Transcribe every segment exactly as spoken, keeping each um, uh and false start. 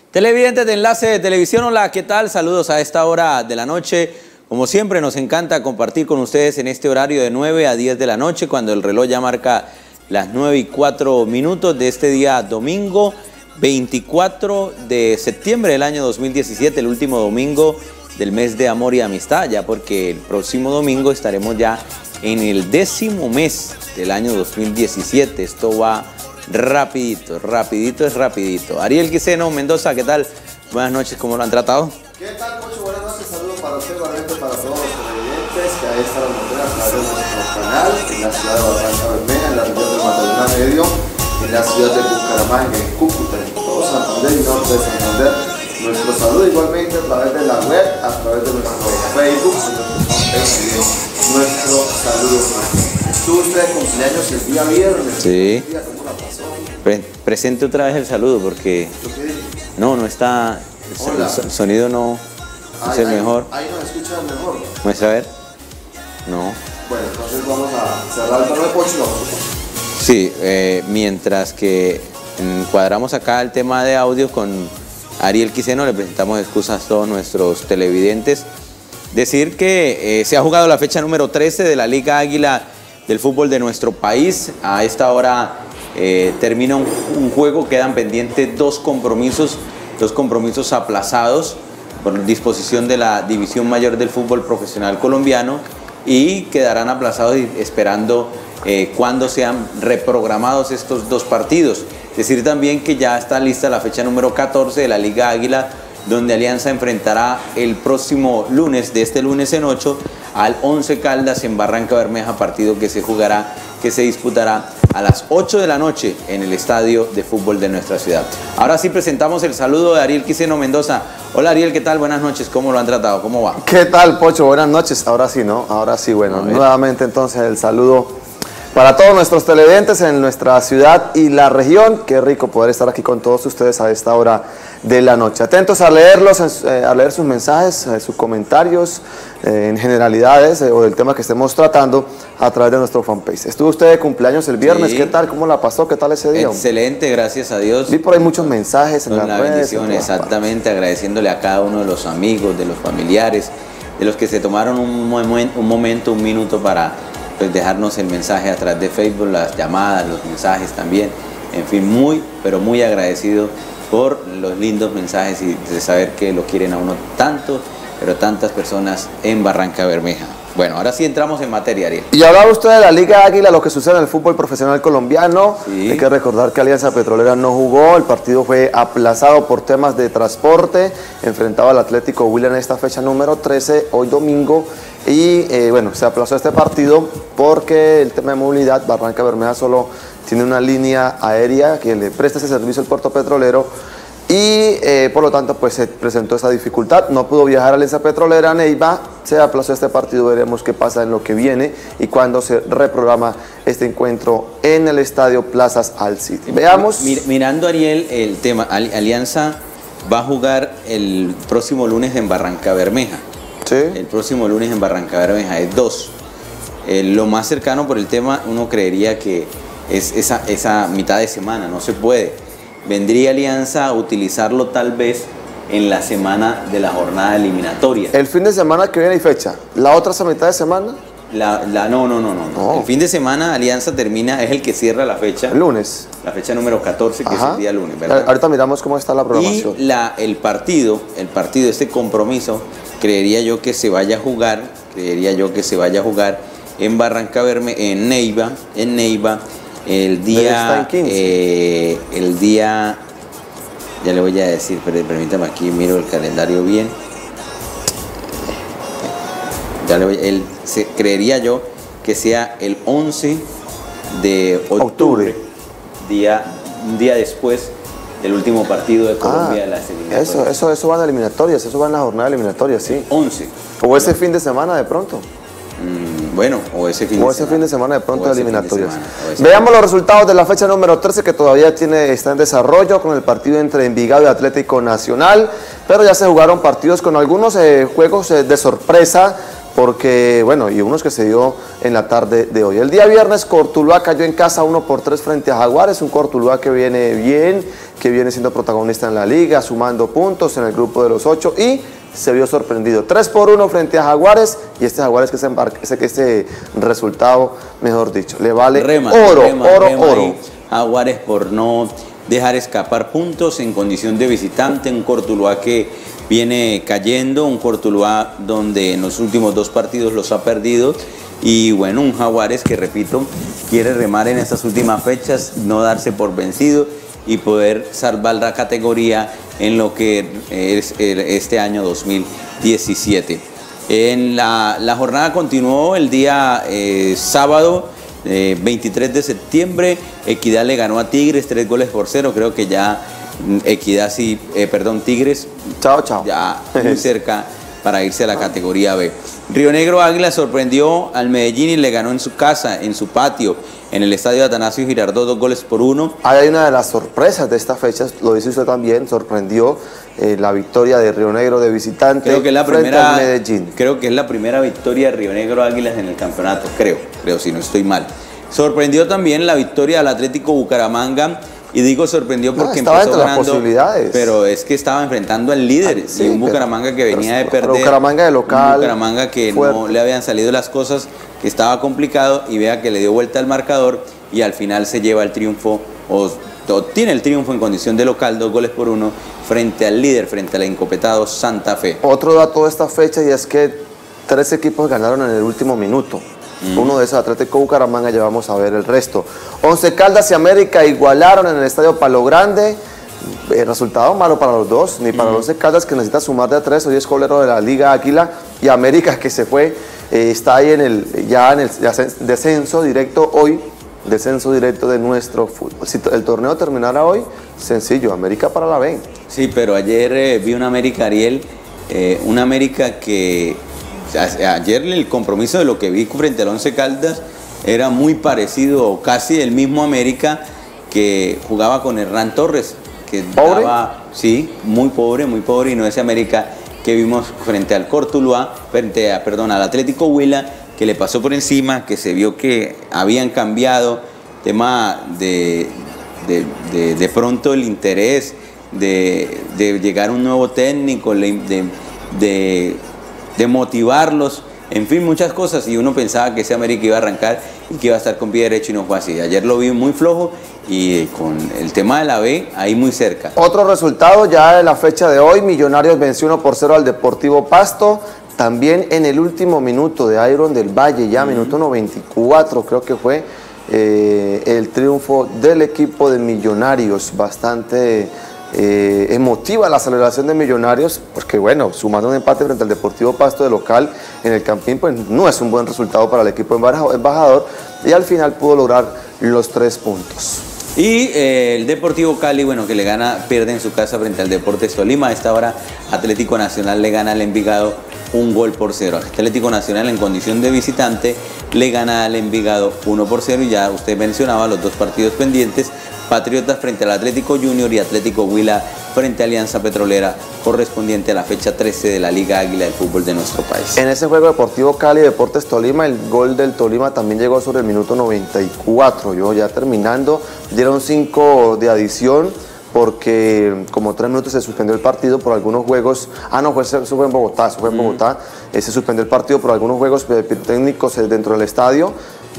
Televidentes de Enlace de Televisión, hola, ¿qué tal? Saludos a esta hora de la noche. Como siempre, nos encanta compartir con ustedes en este horario de nueve a diez de la noche, cuando el reloj ya marca las nueve y cuatro minutos de este día domingo, veinticuatro de septiembre del año dos mil diecisiete, el último domingo del mes de amor y amistad, ya porque el próximo domingo estaremos ya en el décimo mes del año dos mil diecisiete. Esto va rapidito, rapidito es rapidito. Ariel Quiseno Mendoza, ¿qué tal? Buenas noches, ¿cómo lo han tratado? ¿Qué tal, Pocho? Buenas noches, saludos para usted, igualmente para todos los televidentes que a esta hora nos ven a través de nuestro canal en la ciudad de Barranca Bermeja, en la región del Magdalena Medio, en la ciudad de Bucaramanga, en Cúcuta, en todo Santander y norte de Santander. Nuestro saludo igualmente a través de la web, a través de nuestro Facebook, nuestro saludo. Estuvo usted de cumpleaños el día viernes. Sí. ¿Cómo la pasó? Pre presente otra vez el saludo porque no, no está, el, el sonido no ay, es el ay, mejor. Ahí nos escucha mejor. Muestra a ver. No. Bueno, entonces vamos a cerrar el tono de Pocho. Sí, eh, mientras que encuadramos acá el tema de audio con Ariel Quiseno, le presentamos excusas a todos nuestros televidentes. Decir que eh, se ha jugado la fecha número trece de la Liga Águila del fútbol de nuestro país. A esta hora eh, termina un, un juego, quedan pendientes dos compromisos, dos compromisos aplazados por disposición de la División Mayor del Fútbol Profesional Colombiano y quedarán aplazados esperando eh, cuando sean reprogramados estos dos partidos. Decir también que ya está lista la fecha número catorce de la Liga Águila, donde Alianza enfrentará el próximo lunes, de este lunes en ocho, al Once Caldas en Barranca Bermeja, partido que se jugará, que se disputará a las ocho de la noche en el estadio de fútbol de nuestra ciudad. Ahora sí presentamos el saludo de Ariel Quiseno Mendoza. Hola Ariel, ¿qué tal? Buenas noches, ¿cómo lo han tratado? ¿Cómo va? ¿Qué tal, Pocho? Buenas noches. Ahora sí, ¿no? Ahora sí, bueno, nuevamente entonces el saludo para todos nuestros televidentes en nuestra ciudad y la región. Qué rico poder estar aquí con todos ustedes a esta hora de la noche. Atentos a leerlos, a leer sus mensajes, sus comentarios eh, en generalidades eh, o del tema que estemos tratando a través de nuestro fanpage. Estuvo usted de cumpleaños el viernes, sí. ¿Qué tal? ¿Cómo la pasó? ¿Qué tal ese día? Excelente, gracias a Dios. Vi por ahí muchos mensajes en las las redes. Bendición, exactamente, agradeciéndole a cada uno de los amigos, de los familiares, de los que se tomaron un, momen, un momento, un minuto para pues, dejarnos el mensaje a través de Facebook, las llamadas, los mensajes también. En fin, muy, pero muy agradecido por los lindos mensajes y de saber que lo quieren a uno tanto, pero tantas personas en Barranca Bermeja. Bueno, ahora sí entramos en materia, Ariel. Y hablaba usted de la Liga Águila, lo que sucede en el fútbol profesional colombiano. Sí. Hay que recordar que Alianza Petrolera no jugó, el partido fue aplazado por temas de transporte, enfrentaba al Atlético Huila en esta fecha número trece, hoy domingo, y eh, bueno, se aplazó este partido porque el tema de movilidad, Barranca Bermeja solo tiene una línea aérea que le presta ese servicio al puerto petrolero y eh, por lo tanto pues se presentó esa dificultad, no pudo viajar a Alianza Petrolera, Neiva, se aplazó este partido, veremos qué pasa en lo que viene y cuándo se reprograma este encuentro en el estadio Plazas Al City. Veamos. Mir, mirando, Ariel, el tema, Alianza va a jugar el próximo lunes en Barranca Bermeja. Sí. El próximo lunes en Barranca Bermeja es dos. Eh, lo más cercano por el tema, uno creería que es esa, esa mitad de semana, no se puede. Vendría Alianza a utilizarlo tal vez en la semana de la jornada eliminatoria. El fin de semana que viene hay fecha. ¿La otra es a mitad de semana? La, la, no, no, no, no, no. El fin de semana Alianza termina, es el que cierra la fecha. El lunes. La fecha número catorce, que Ajá. es el día lunes, ¿verdad? Ahorita miramos cómo está la programación. Y la, el partido, el partido, este compromiso, creería yo que se vaya a jugar, creería yo que se vaya a jugar en Barranca Bermeja, en Neiva, en Neiva, el día, eh, el día, ya le voy a decir, pero permítame aquí, miro el calendario bien. Ya le voy, el, se, creería yo que sea el once de octubre, octubre. Día, un día después del último partido de Colombia ah, de las eliminatorias. Eso, eso, eso va en eliminatorias, eso va en la jornada eliminatoria, sí. once. O ese fin de semana de pronto. Mm, bueno, o ese fin, o de, ese semana. fin de semana de pronto de eliminatorias. De semana, Veamos los resultados de la fecha número trece que todavía tiene, está en desarrollo con el partido entre Envigado y Atlético Nacional, pero ya se jugaron partidos con algunos eh, juegos eh, de sorpresa, porque, bueno, y unos que se dio en la tarde de hoy. El día viernes, Cortuluá cayó en casa uno por tres frente a Jaguares, un Cortuluá que viene bien, que viene siendo protagonista en la liga, sumando puntos en el grupo de los ocho y se vio sorprendido. tres por uno frente a Jaguares y este Jaguares que se embarca, ese, que ese resultado, mejor dicho, le vale rema, oro, rema, oro, rema oro. Jaguares por no dejar escapar puntos en condición de visitante, un Cortuluá que viene cayendo, un Cortuluá donde en los últimos dos partidos los ha perdido y bueno, un Jaguares que, repito, quiere remar en estas últimas fechas, no darse por vencido y poder salvar la categoría en lo que es este año dos mil diecisiete. En la, la jornada continuó el día eh, sábado, Eh, veintitrés de septiembre, Equidad le ganó a Tigres tres goles por cero, creo que ya Equidad sí, eh, perdón, Tigres chao, chao. ya muy cerca para irse a la categoría B. Río Negro Águila sorprendió al Medellín y le ganó en su casa, en su patio, en el estadio Atanasio Girardot, dos goles por uno. Ahí hay una de las sorpresas de esta fecha, lo dice usted también, sorprendió eh, la victoria de Río Negro de visitante creo que es la frente primera, al Medellín. Creo que es la primera victoria de Río Negro Águilas en el campeonato, creo, creo si no estoy mal. Sorprendió también la victoria del Atlético Bucaramanga. Y digo sorprendió porque no, empezó ganando, las posibilidades. pero es que estaba enfrentando al líder, ah, sí, y un Bucaramanga que venía pero, de perder, pero Bucaramanga de local, un Bucaramanga que fuerte. No le habían salido las cosas, que estaba complicado y vea que le dio vuelta al marcador y al final se lleva el triunfo, o, o tiene el triunfo en condición de local, dos goles por uno, frente al líder, frente al encopetado Santa Fe. Otro dato de esta fecha y es que tres equipos ganaron en el último minuto. Mm. Uno de esos, Atlético Bucaramanga, ya vamos a ver el resto. Once Caldas y América igualaron en el estadio Palo Grande. El resultado malo para los dos, ni para mm. Once Caldas, que necesita sumar de a tres, hoy es colero de la Liga Águila, y América, que se fue, eh, está ahí en el, ya en el descenso directo hoy, descenso directo de nuestro fútbol. Si el torneo terminara hoy, sencillo, América para la B. Sí, pero ayer eh, vi una América, Ariel, eh, una América que... Ayer el compromiso de lo que vi frente al Once Caldas era muy parecido, casi el mismo América que jugaba con Hernán Torres, que ¿Pobre? daba, sí, muy pobre, muy pobre, y no ese América que vimos frente al Cortuluá, frente a, perdón, al Atlético Huila, que le pasó por encima, que se vio que habían cambiado, tema de, de, de, de pronto el interés de, de llegar un nuevo técnico, de, de de motivarlos, en fin, muchas cosas, y uno pensaba que ese América iba a arrancar y que iba a estar con pie derecho y no fue así. Ayer lo vi muy flojo y con el tema de la B ahí muy cerca. Otro resultado ya en la fecha de hoy, Millonarios venció uno por cero al Deportivo Pasto, también en el último minuto de Iron del Valle, ya mm. minuto noventa y cuatro creo que fue eh, el triunfo del equipo de Millonarios, bastante... Eh, emotiva la celebración de Millonarios, porque bueno, sumando un empate frente al Deportivo Pasto de local en el Campín, pues no es un buen resultado para el equipo embajador, y al final pudo lograr los tres puntos. Y eh, el Deportivo Cali, bueno, que le gana, pierde en su casa frente al Deportes Tolima. A esta hora Atlético Nacional le gana al Envigado un gol por cero. Atlético Nacional en condición de visitante le gana al Envigado uno por cero, y ya usted mencionaba los dos partidos pendientes. Patriotas frente al Atlético Junior y Atlético Huila frente a Alianza Petrolera, correspondiente a la fecha trece de la Liga Águila del fútbol de nuestro país. En ese juego Deportivo Cali, Deportes Tolima, el gol del Tolima también llegó sobre el minuto noventa y cuatro. Yo ya terminando, dieron cinco de adición porque como tres minutos se suspendió el partido por algunos juegos. Ah, no, fue, eso fue en Bogotá, eso fue en Bogotá. Mm. Eh, se suspendió el partido por algunos juegos técnicos dentro del estadio.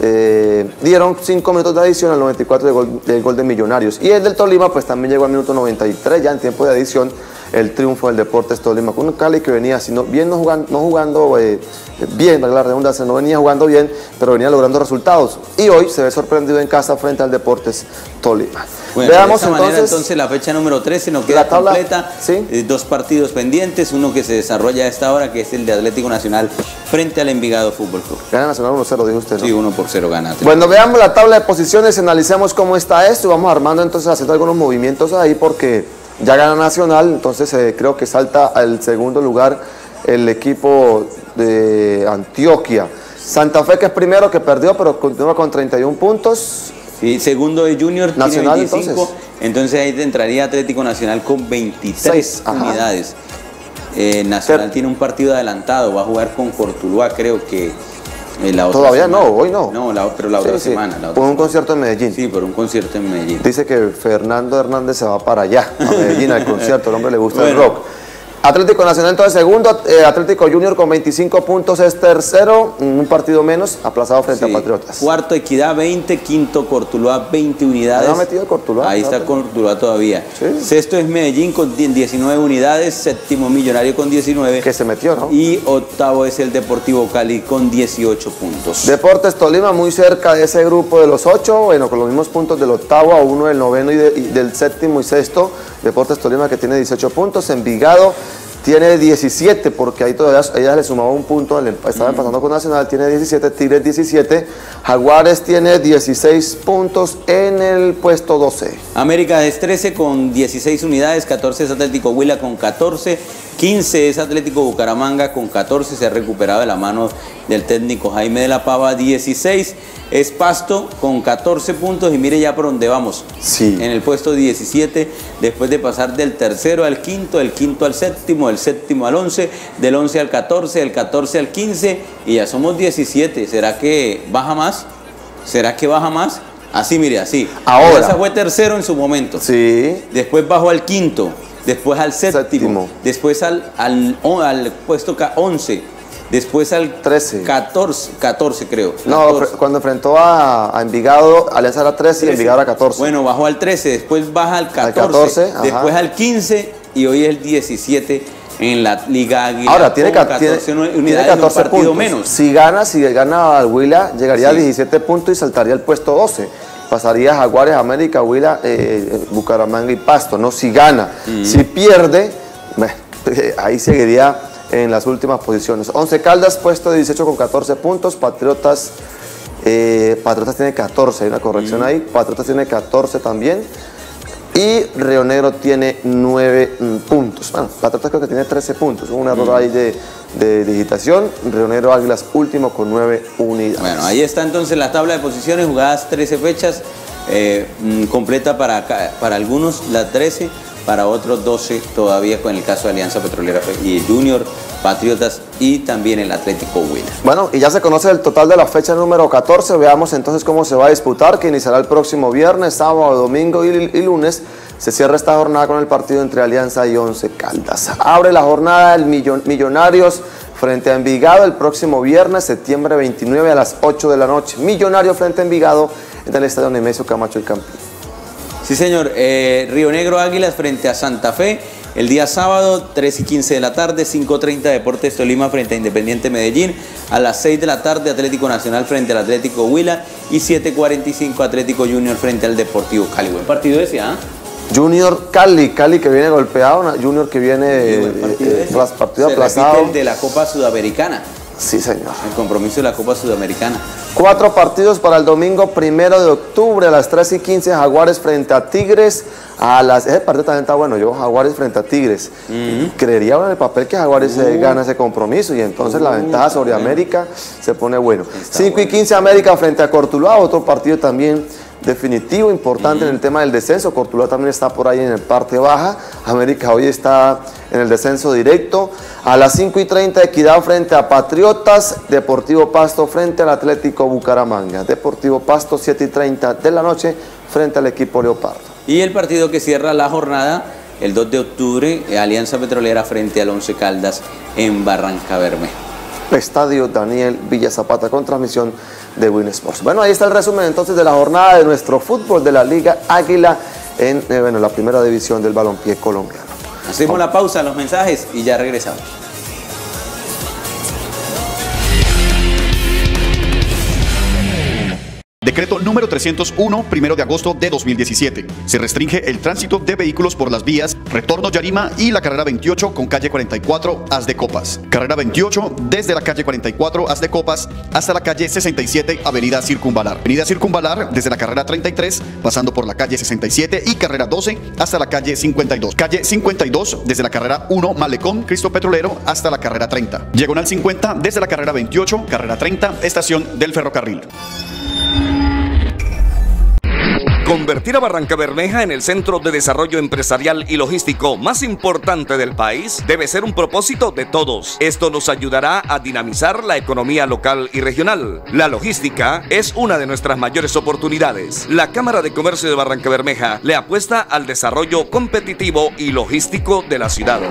Eh, dieron cinco minutos de adición al noventa y cuatro del gol, del gol de Millonarios, y el del Tolima pues también llegó al minuto noventa y tres, ya en tiempo de adición, el triunfo del Deportes Tolima, con un Cali que venía sino bien, no jugando, no jugando eh, bien, la redundancia, no venía jugando bien, pero venía logrando resultados, y hoy se ve sorprendido en casa frente al Deportes Tolima. Bueno, veamos de esta entonces, manera, entonces la fecha número trece nos queda tabla, completa, ¿sí? eh, dos partidos pendientes, uno que se desarrolla a esta hora, que es el de Atlético Nacional frente al Envigado Fútbol Club. Gana Nacional uno cero, dijo usted, ¿no? Sí, uno por cero gana. Bueno, veamos la tabla de posiciones, analicemos cómo está esto, y vamos armando entonces, haciendo algunos movimientos ahí, porque ya gana Nacional, entonces eh, creo que salta al segundo lugar el equipo de Antioquia. Santa Fe, que es primero, que perdió, pero continúa con treinta y un puntos. Sí, segundo de Junior, Nacional, tiene veinticinco, entonces. entonces ahí entraría Atlético Nacional con veintitrés unidades. Eh, Nacional Ter tiene un partido adelantado, va a jugar con Cortuluá, creo que Eh, la otra Todavía semana. no, hoy no. No, la, pero la Sí, otra sí. semana. La otra Por un semana. concierto en Medellín. Sí, por un concierto en Medellín. Dice que Fernando Hernández se va para allá, a Medellín, al concierto. El hombre le gusta Bueno. el rock. Atlético Nacional entonces segundo, eh, Atlético Junior con veinticinco puntos es tercero, un partido menos, aplazado frente Sí. a Patriotas. Cuarto Equidad veinte, quinto Cortuluá veinte unidades. ¿No ha metido Cortuluá? Ahí está Cortuluá todavía. Sí. Sexto es Medellín con diecinueve unidades, séptimo Millonario con diecinueve. Que se metió, ¿no? Y octavo es el Deportivo Cali con dieciocho puntos. Deportes Tolima muy cerca de ese grupo de los ocho, bueno, con los mismos puntos del octavo a uno del noveno y, de- y del séptimo y sexto. Deportes Tolima que tiene dieciocho puntos, Envigado tiene diecisiete, porque ahí todavía ella le sumaba un punto, el emp- estaba empatando con Nacional, tiene diecisiete, Tigres diecisiete, Jaguares tiene dieciséis puntos en el puesto doce. América es trece con dieciséis unidades, catorce es Atlético Huila con catorce, quince es Atlético Bucaramanga con catorce, se ha recuperado de la mano del técnico Jaime de la Pava, dieciséis es Pasto con catorce puntos y mire ya por dónde vamos. Sí. En el puesto diecisiete, después de pasar del tercero al quinto, del quinto al séptimo, del séptimo al once, del once al catorce, del catorce al quince y ya somos diecisiete. ¿Será que baja más? ¿Será que baja más? Así, mire, así. Ahora. Esa fue tercero en su momento. Sí. Después bajó al quinto, después al séptimo, Séptimo. después al, al, al puesto ca- once, después al trece. catorce, catorce creo. No, catorce. fre- cuando enfrentó a, a Envigado, Alianza era trece y Envigado era catorce. Bueno, bajó al trece, después baja al catorce, catorce, ajá. después al quince y hoy es el diecisiete en la Liga Águila. Ahora tiene, con ca- tiene, catorce tiene unidades, catorce un partido puntos. menos. Si gana, si gana al Huila, llegaría Sí. a diecisiete puntos y saltaría al puesto doce. Pasaría Jaguares, América, Huila, eh, Bucaramanga y Pasto. No, si gana. Mm. Si pierde, bueno, ahí seguiría en las últimas posiciones. Once Caldas, puesto de dieciocho con catorce puntos. Patriotas, eh, Patriotas tiene catorce, hay una corrección Mm. ahí. Patriotas tiene catorce también. Y Río Negro tiene nueve mm, puntos. Bueno, Patriotas creo que tiene trece puntos. Hubo un error Mm. ahí de, de digitación. Río Negro Águilas último con nueve unidades. Bueno, ahí está entonces la tabla de posiciones, jugadas trece fechas, eh, mm, completa para, ca- para algunos la trece, para otros doce todavía con el caso de Alianza Petrolera y Junior, Patriotas y también el Atlético Huila. Bueno, y ya se conoce el total de la fecha número catorce. Veamos entonces cómo se va a disputar, que iniciará el próximo viernes, sábado, domingo y, y lunes. Se cierra esta jornada con el partido entre Alianza y Once Caldas. Abre la jornada el Millon- Millonarios frente a Envigado el próximo viernes, septiembre veintinueve a las ocho de la noche. Millonarios frente a Envigado en el estadio Nemesio Camacho y Campín. Sí, señor. Eh, Río Negro Águilas frente a Santa Fe. El día sábado, tres y quince de la tarde, cinco treinta Deportes Tolima frente a Independiente Medellín. A las seis de la tarde, Atlético Nacional frente al Atlético Huila. Y siete cuarenta y cinco Atlético Junior frente al Deportivo Cali. Buen partido ese, ¿ah? Junior Cali, Cali que viene golpeado, una- Junior que viene Sí, buen partido eh, ese. plas- partido Se repite aplazado. el de la Copa Sudamericana. Sí, señor. El compromiso de la Copa Sudamericana. Cuatro partidos para el domingo primero de octubre a las tres y quince, Jaguares frente a Tigres. A las, ese partido también está bueno, yo Jaguares frente a Tigres. Creería en el papel que Jaguares eh, Uh. gana ese compromiso y entonces la Uh, ventaja está sobre bueno. América se pone bueno. Está cinco y bueno. quince América frente a Cortuluá, otro partido también definitivo, importante en el tema del descenso. Cortuluá también está por ahí en el parte baja. América hoy está en el descenso directo. A las cinco y treinta Equidad frente a Patriotas. Deportivo Pasto frente al Atlético Bucaramanga. Deportivo Pasto siete y treinta de la noche frente al equipo Leopardo. Y el partido que cierra la jornada, el dos de octubre, eh, Alianza Petrolera frente al Once Caldas en Barranca Bermeja. Estadio Daniel Villa Zapata con transmisión de Win Sports. Bueno, ahí está el resumen entonces de la jornada de nuestro fútbol de la Liga Águila en eh, bueno, la primera división del balompié colombiano. Hacemos la pausa, los mensajes y ya regresamos. Decreto número trescientos uno, primero de agosto de dos mil diecisiete. Se restringe el tránsito de vehículos por las vías Retorno Yarima y la carrera veintiocho con calle cuarenta y cuatro Haz de Copas. Carrera veintiocho desde la calle cuarenta y cuatro Haz de Copas hasta la calle sesenta y siete Avenida Circunvalar. Avenida Circunvalar desde la carrera treinta y tres pasando por la calle sesenta y siete y carrera doce hasta la calle cincuenta y dos. Calle cincuenta y dos desde la carrera uno Malecón Cristo Petrolero hasta la carrera treinta. Diagonal cincuenta desde la carrera veintiocho, carrera treinta, estación del ferrocarril. Convertir a Barrancabermeja en el centro de desarrollo empresarial y logístico más importante del país debe ser un propósito de todos. Esto nos ayudará a dinamizar la economía local y regional. La logística es una de nuestras mayores oportunidades. La Cámara de Comercio de Barrancabermeja le apuesta al desarrollo competitivo y logístico de la ciudad.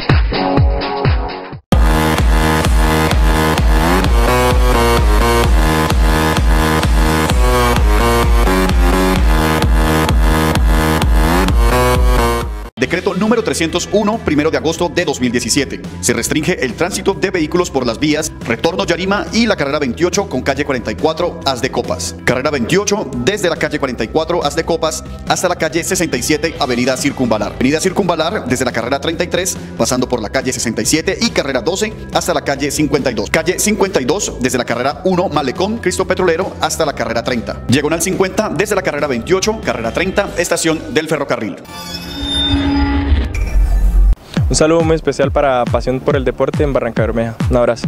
Decreto número trescientos uno, primero de agosto de dos mil diecisiete. Se restringe el tránsito de vehículos por las vías Retorno Yarima y la carrera veintiocho con calle cuarenta y cuatro Haz de Copas. Carrera veintiocho desde la calle cuarenta y cuatro Haz de Copas hasta la calle sesenta y siete Avenida Circunvalar. Avenida Circunvalar desde la carrera treinta y tres pasando por la calle sesenta y siete y carrera doce hasta la calle cincuenta y dos. Calle cincuenta y dos desde la carrera uno Malecón Cristo Petrolero hasta la carrera treinta. Diagonal cincuenta desde la carrera veintiocho, carrera treinta, estación del ferrocarril. Un saludo muy especial para Pasión por el Deporte en Barrancabermeja. Un abrazo.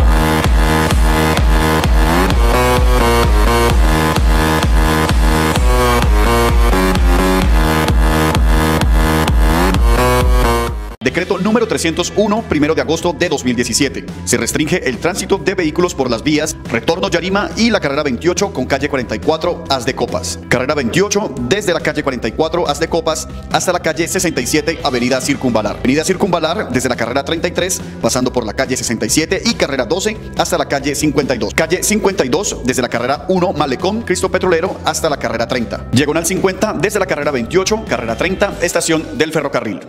Decreto número trescientos uno, primero de agosto de dos mil diecisiete. Se restringe el tránsito de vehículos por las vías Retorno Yarima y la carrera veintiocho con calle cuarenta y cuatro Haz de Copas. Carrera veintiocho desde la calle cuarenta y cuatro Haz de Copas hasta la calle sesenta y siete Avenida Circunvalar. Avenida Circunvalar desde la carrera treinta y tres pasando por la calle sesenta y siete y carrera doce hasta la calle cincuenta y dos. Calle cincuenta y dos desde la carrera uno Malecón Cristo Petrolero hasta la carrera treinta. Diagonal cincuenta desde la carrera veintiocho, carrera treinta, estación del ferrocarril.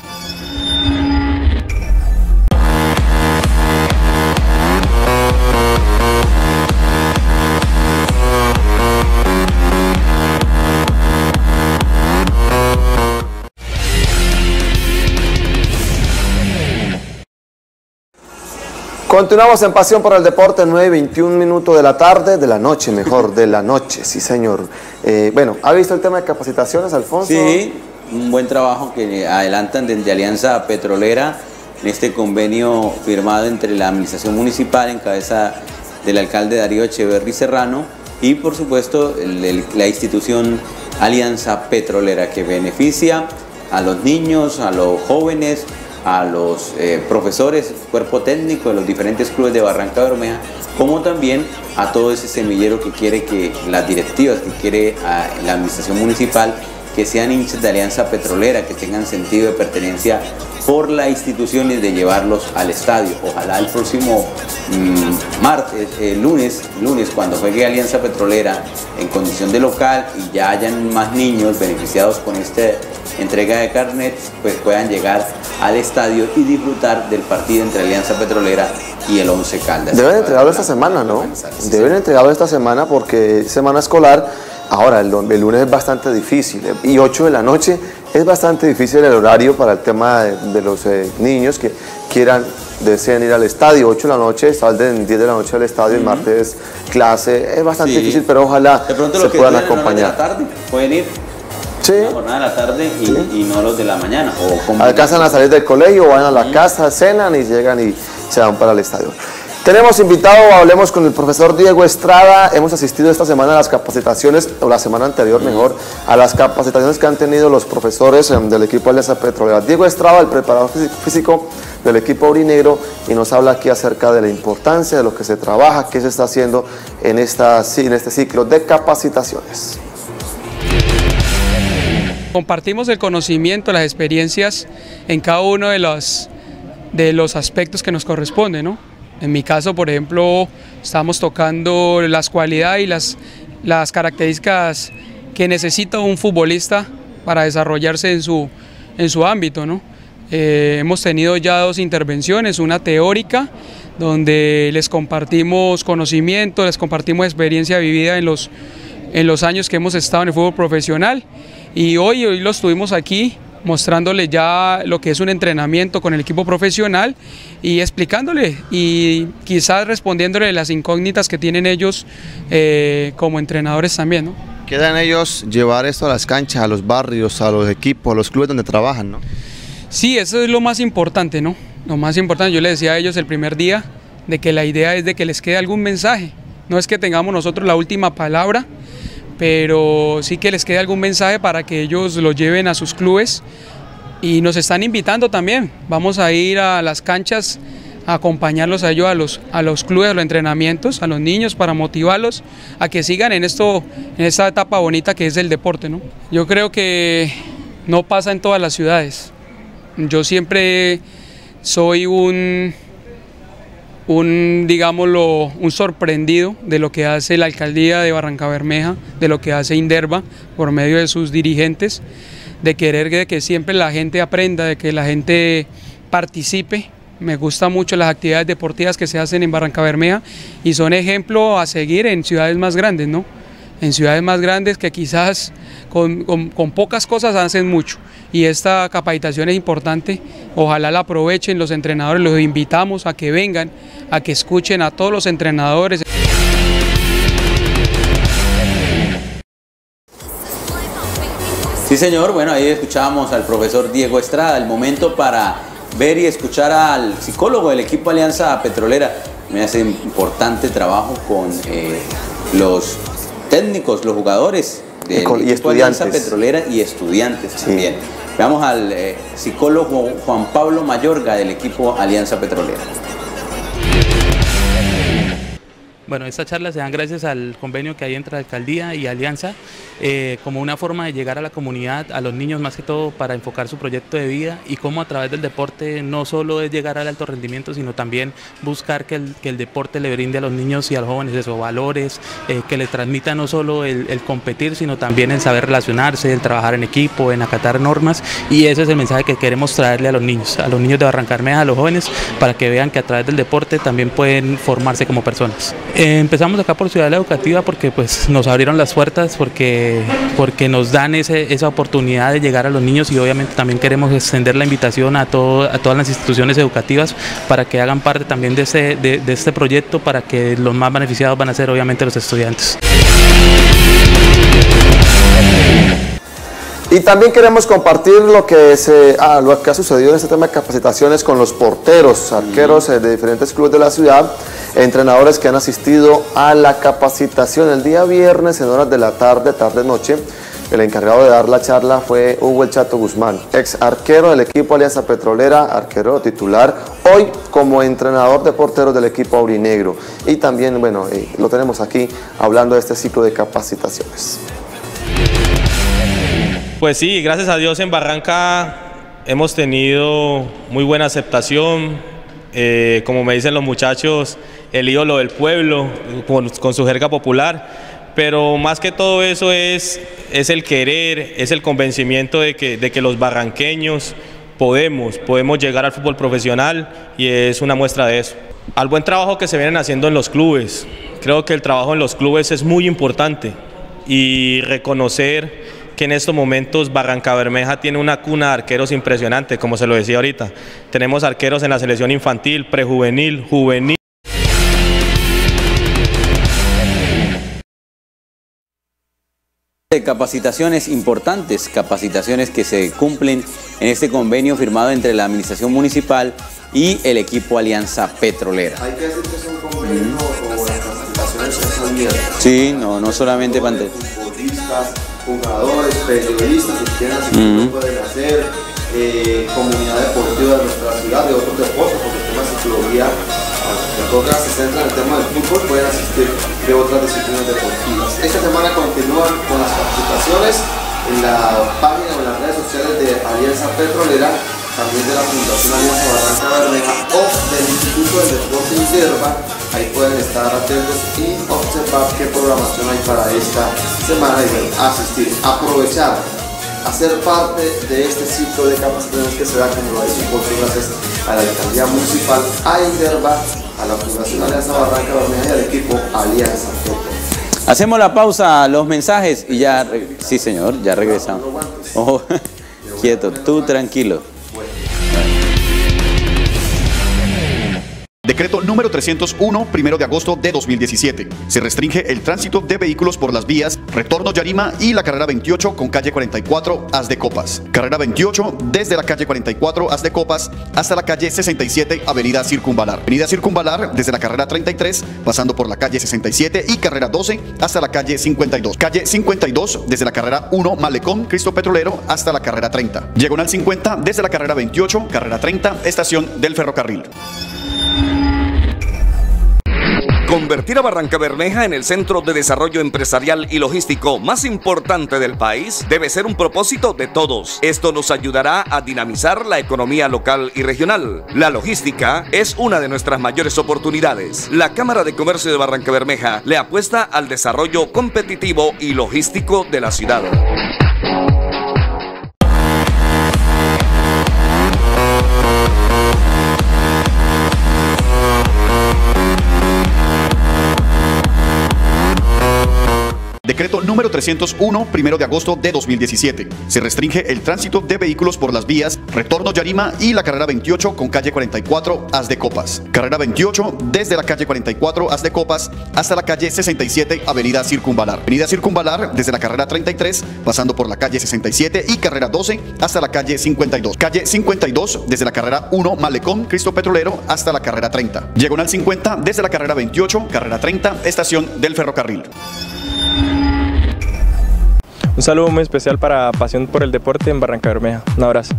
Continuamos en Pasión por el Deporte, nueve y veintiún minutos de la tarde, de la noche, mejor, de la noche, sí señor. Eh, bueno, ¿ha visto el tema de capacitaciones, Alfonso? Sí, un buen trabajo que adelantan desde Alianza Petrolera en este convenio firmado entre la Administración Municipal en cabeza del alcalde Darío Echeverry Serrano y por supuesto el, el, la institución Alianza Petrolera que beneficia a los niños, a los jóvenes, a los eh, profesores, cuerpo técnico de los diferentes clubes de Barrancabermeja, como también a todo ese semillero que quiere que las directivas, que quiere a la administración municipal, que sean hinchas de Alianza Petrolera, que tengan sentido de pertenencia por la institución y de llevarlos al estadio. Ojalá el próximo mmm, martes, eh, lunes, lunes, cuando juegue Alianza Petrolera en condición de local y ya hayan más niños beneficiados con esta entrega de carnets, pues puedan llegar al estadio y disfrutar del partido entre Alianza Petrolera y el Once Caldas. Deben entregarlo esta semana, ¿no? Deben entregarlo esta semana porque es semana escolar. Ahora, el, el lunes es bastante difícil y ocho de la noche es bastante difícil el horario para el tema de, de los eh, niños que quieran, deseen ir al estadio. Ocho de la noche, salen diez de la noche al estadio, uh-huh. El martes clase, es bastante sí. difícil, pero ojalá de pronto se puedan acompañar. De la tarde pueden ir. Sí. La jornada de la tarde y, sí. y no los de la mañana. O alcanzan a salir del colegio, van a la casa, cenan y llegan y se van para el estadio. Tenemos invitado, hablemos con el profesor Diego Estrada. Hemos asistido esta semana a las capacitaciones, o la semana anterior mejor, a las capacitaciones que han tenido los profesores um, del equipo Alianza Petrolera. Diego Estrada, el preparador físico del equipo aurinegro, y nos habla aquí acerca de la importancia de lo que se trabaja, qué se está haciendo en, esta, en este ciclo de capacitaciones. Compartimos el conocimiento, las experiencias en cada uno de los, de los aspectos que nos corresponden, ¿no? En mi caso, por ejemplo, estamos tocando las cualidades y las, las características que necesita un futbolista para desarrollarse en su, en su ámbito, ¿no? Eh, hemos tenido ya dos intervenciones, una teórica, donde les compartimos conocimiento, les compartimos experiencia vivida en los, en los años que hemos estado en el fútbol profesional, y hoy, hoy los tuvimos aquí mostrándole ya lo que es un entrenamiento con el equipo profesional y explicándole y quizás respondiéndole las incógnitas que tienen ellos eh, como entrenadores también, ¿no? Queda en ellos llevar esto a las canchas, a los barrios, a los equipos, a los clubes donde trabajan, ¿no? Sí, eso es lo más importante, ¿no? Lo más importante, yo les decía a ellos el primer día de que la idea es de que les quede algún mensaje, no es que tengamos nosotros la última palabra, pero sí que les quede algún mensaje para que ellos lo lleven a sus clubes y nos están invitando también. Vamos a ir a las canchas a acompañarlos a ellos, a los, a los clubes, a los entrenamientos, a los niños para motivarlos a que sigan en, esto, en esta etapa bonita que es el deporte, ¿no? Yo creo que no pasa en todas las ciudades. Yo siempre soy un, un, digámoslo, un sorprendido de lo que hace la alcaldía de Barrancabermeja, de lo que hace Inderva por medio de sus dirigentes, de querer de que siempre la gente aprenda, de que la gente participe. Me gustan mucho las actividades deportivas que se hacen en Barrancabermeja y son ejemplo a seguir en ciudades más grandes, ¿no? En ciudades más grandes que quizás con, con, con pocas cosas hacen mucho, y esta capacitación es importante. Ojalá la aprovechen los entrenadores, los invitamos a que vengan, a que escuchen a todos los entrenadores. Sí, señor, bueno, ahí escuchábamos al profesor Diego Estrada. El momento para ver y escuchar al psicólogo del equipo Alianza Petrolera. Me hace importante trabajo con eh, los técnicos, los jugadores del y equipo Alianza Petrolera y estudiantes sí. también. Veamos al eh, psicólogo Juan Pablo Mayorga del equipo Alianza Petrolera. Bueno, estas charlas se dan gracias al convenio que hay entre la alcaldía y Alianza, eh, como una forma de llegar a la comunidad, a los niños más que todo, para enfocar su proyecto de vida, y cómo a través del deporte no solo es llegar al alto rendimiento, sino también buscar que el, que el deporte le brinde a los niños y a los jóvenes esos valores, eh, que le transmita no solo el, el competir, sino también el saber relacionarse, el trabajar en equipo, en acatar normas, y ese es el mensaje que queremos traerle a los niños, a los niños de Barrancabermeja, a los jóvenes, para que vean que a través del deporte también pueden formarse como personas. Eh, empezamos acá por Ciudadela Educativa porque pues nos abrieron las puertas, porque, porque nos dan ese, esa oportunidad de llegar a los niños, y obviamente también queremos extender la invitación a, todo, a todas las instituciones educativas para que hagan parte también de, ese, de, de este proyecto, para que los más beneficiados van a ser obviamente los estudiantes. Y también queremos compartir lo que, se, ah, lo que ha sucedido en este tema de capacitaciones con los porteros, arqueros eh, de diferentes clubes de la ciudad, entrenadores que han asistido a la capacitación el día viernes en horas de la tarde, tarde-noche. El encargado de dar la charla fue Hugo El Chato Guzmán, ex arquero del equipo Alianza Petrolera, arquero titular, hoy como entrenador de porteros del equipo aurinegro. Y también, bueno, eh, lo tenemos aquí hablando de este ciclo de capacitaciones. Pues sí, gracias a Dios en Barranca hemos tenido muy buena aceptación, eh, como me dicen los muchachos, el ídolo del pueblo, con, con su jerga popular, pero más que todo eso es, es el querer, es el convencimiento de que, de que los barranqueños podemos, podemos llegar al fútbol profesional, y es una muestra de eso. Al buen trabajo que se vienen haciendo en los clubes, creo que el trabajo en los clubes es muy importante, y reconocer que en estos momentos Barrancabermeja tiene una cuna de arqueros impresionante, como se lo decía ahorita. Tenemos arqueros en la selección infantil, prejuvenil, juvenil. De capacitaciones importantes, capacitaciones que se cumplen en este convenio firmado entre la administración municipal y el equipo Alianza Petrolera. Hay que decir que es un convenio mm. o las capacitaciones son abiertas. Sí, no, no solamente para futbolistas, jugadores, periodistas que quieran asistir, mm. pueden hacer, eh, comunidad deportiva de nuestra ciudad, de otros deportes, porque el tema de psicología, las otras se centran en el tema del fútbol, pueden asistir de otras disciplinas deportivas. Esta semana continúan con las participaciones en la página o en las redes sociales de Alianza Petrolera, también de la Fundación Alianza Barrancabermeja o del Instituto del Deporte Inderva. Ahí pueden estar atentos y observar qué programación hay para esta semana y bueno, asistir, aprovechar, hacer parte de este ciclo de capacitaciones que se da, como lo ha dicho, gracias a la alcaldía municipal, a Inderva, a la Fundación Alianza Barrancabermeja y al equipo Alianza Petrolera. Hacemos la pausa, los mensajes y ya, sí señor, ya regresamos. Ojo, quieto, tú tranquilo. Decreto número trescientos uno, primero de agosto de dos mil diecisiete. Se restringe el tránsito de vehículos por las vías Retorno Yarima y la carrera veintiocho con calle cuarenta y cuatro Haz de Copas. Carrera veintiocho desde la calle cuarenta y cuatro Haz de Copas hasta la calle sesenta y siete Avenida Circunvalar. Avenida Circunvalar desde la carrera treinta y tres pasando por la calle sesenta y siete y carrera doce hasta la calle cincuenta y dos. Calle cincuenta y dos desde la carrera uno Malecón Cristo Petrolero hasta la carrera treinta. Diagonal cincuenta desde la carrera veintiocho, carrera treinta, estación del ferrocarril. Convertir a Barrancabermeja en el centro de desarrollo empresarial y logístico más importante del país debe ser un propósito de todos. Esto nos ayudará a dinamizar la economía local y regional. La logística es una de nuestras mayores oportunidades. La Cámara de Comercio de Barrancabermeja le apuesta al desarrollo competitivo y logístico de la ciudad. Decreto número trescientos uno, primero de agosto de dos mil diecisiete. Se restringe el tránsito de vehículos por las vías Retorno Yarima y la carrera veintiocho con calle cuarenta y cuatro Haz de Copas. Carrera veintiocho desde la calle cuarenta y cuatro Haz de Copas hasta la calle sesenta y siete Avenida Circunvalar. Avenida Circunvalar desde la carrera treinta y tres pasando por la calle sesenta y siete y carrera doce hasta la calle cincuenta y dos. Calle cincuenta y dos desde la carrera uno Malecón Cristo Petrolero hasta la carrera treinta. Diagonal cincuenta desde la carrera veintiocho, carrera treinta, estación del ferrocarril. Un saludo muy especial para Pasión por el Deporte en Barrancabermeja. Un abrazo.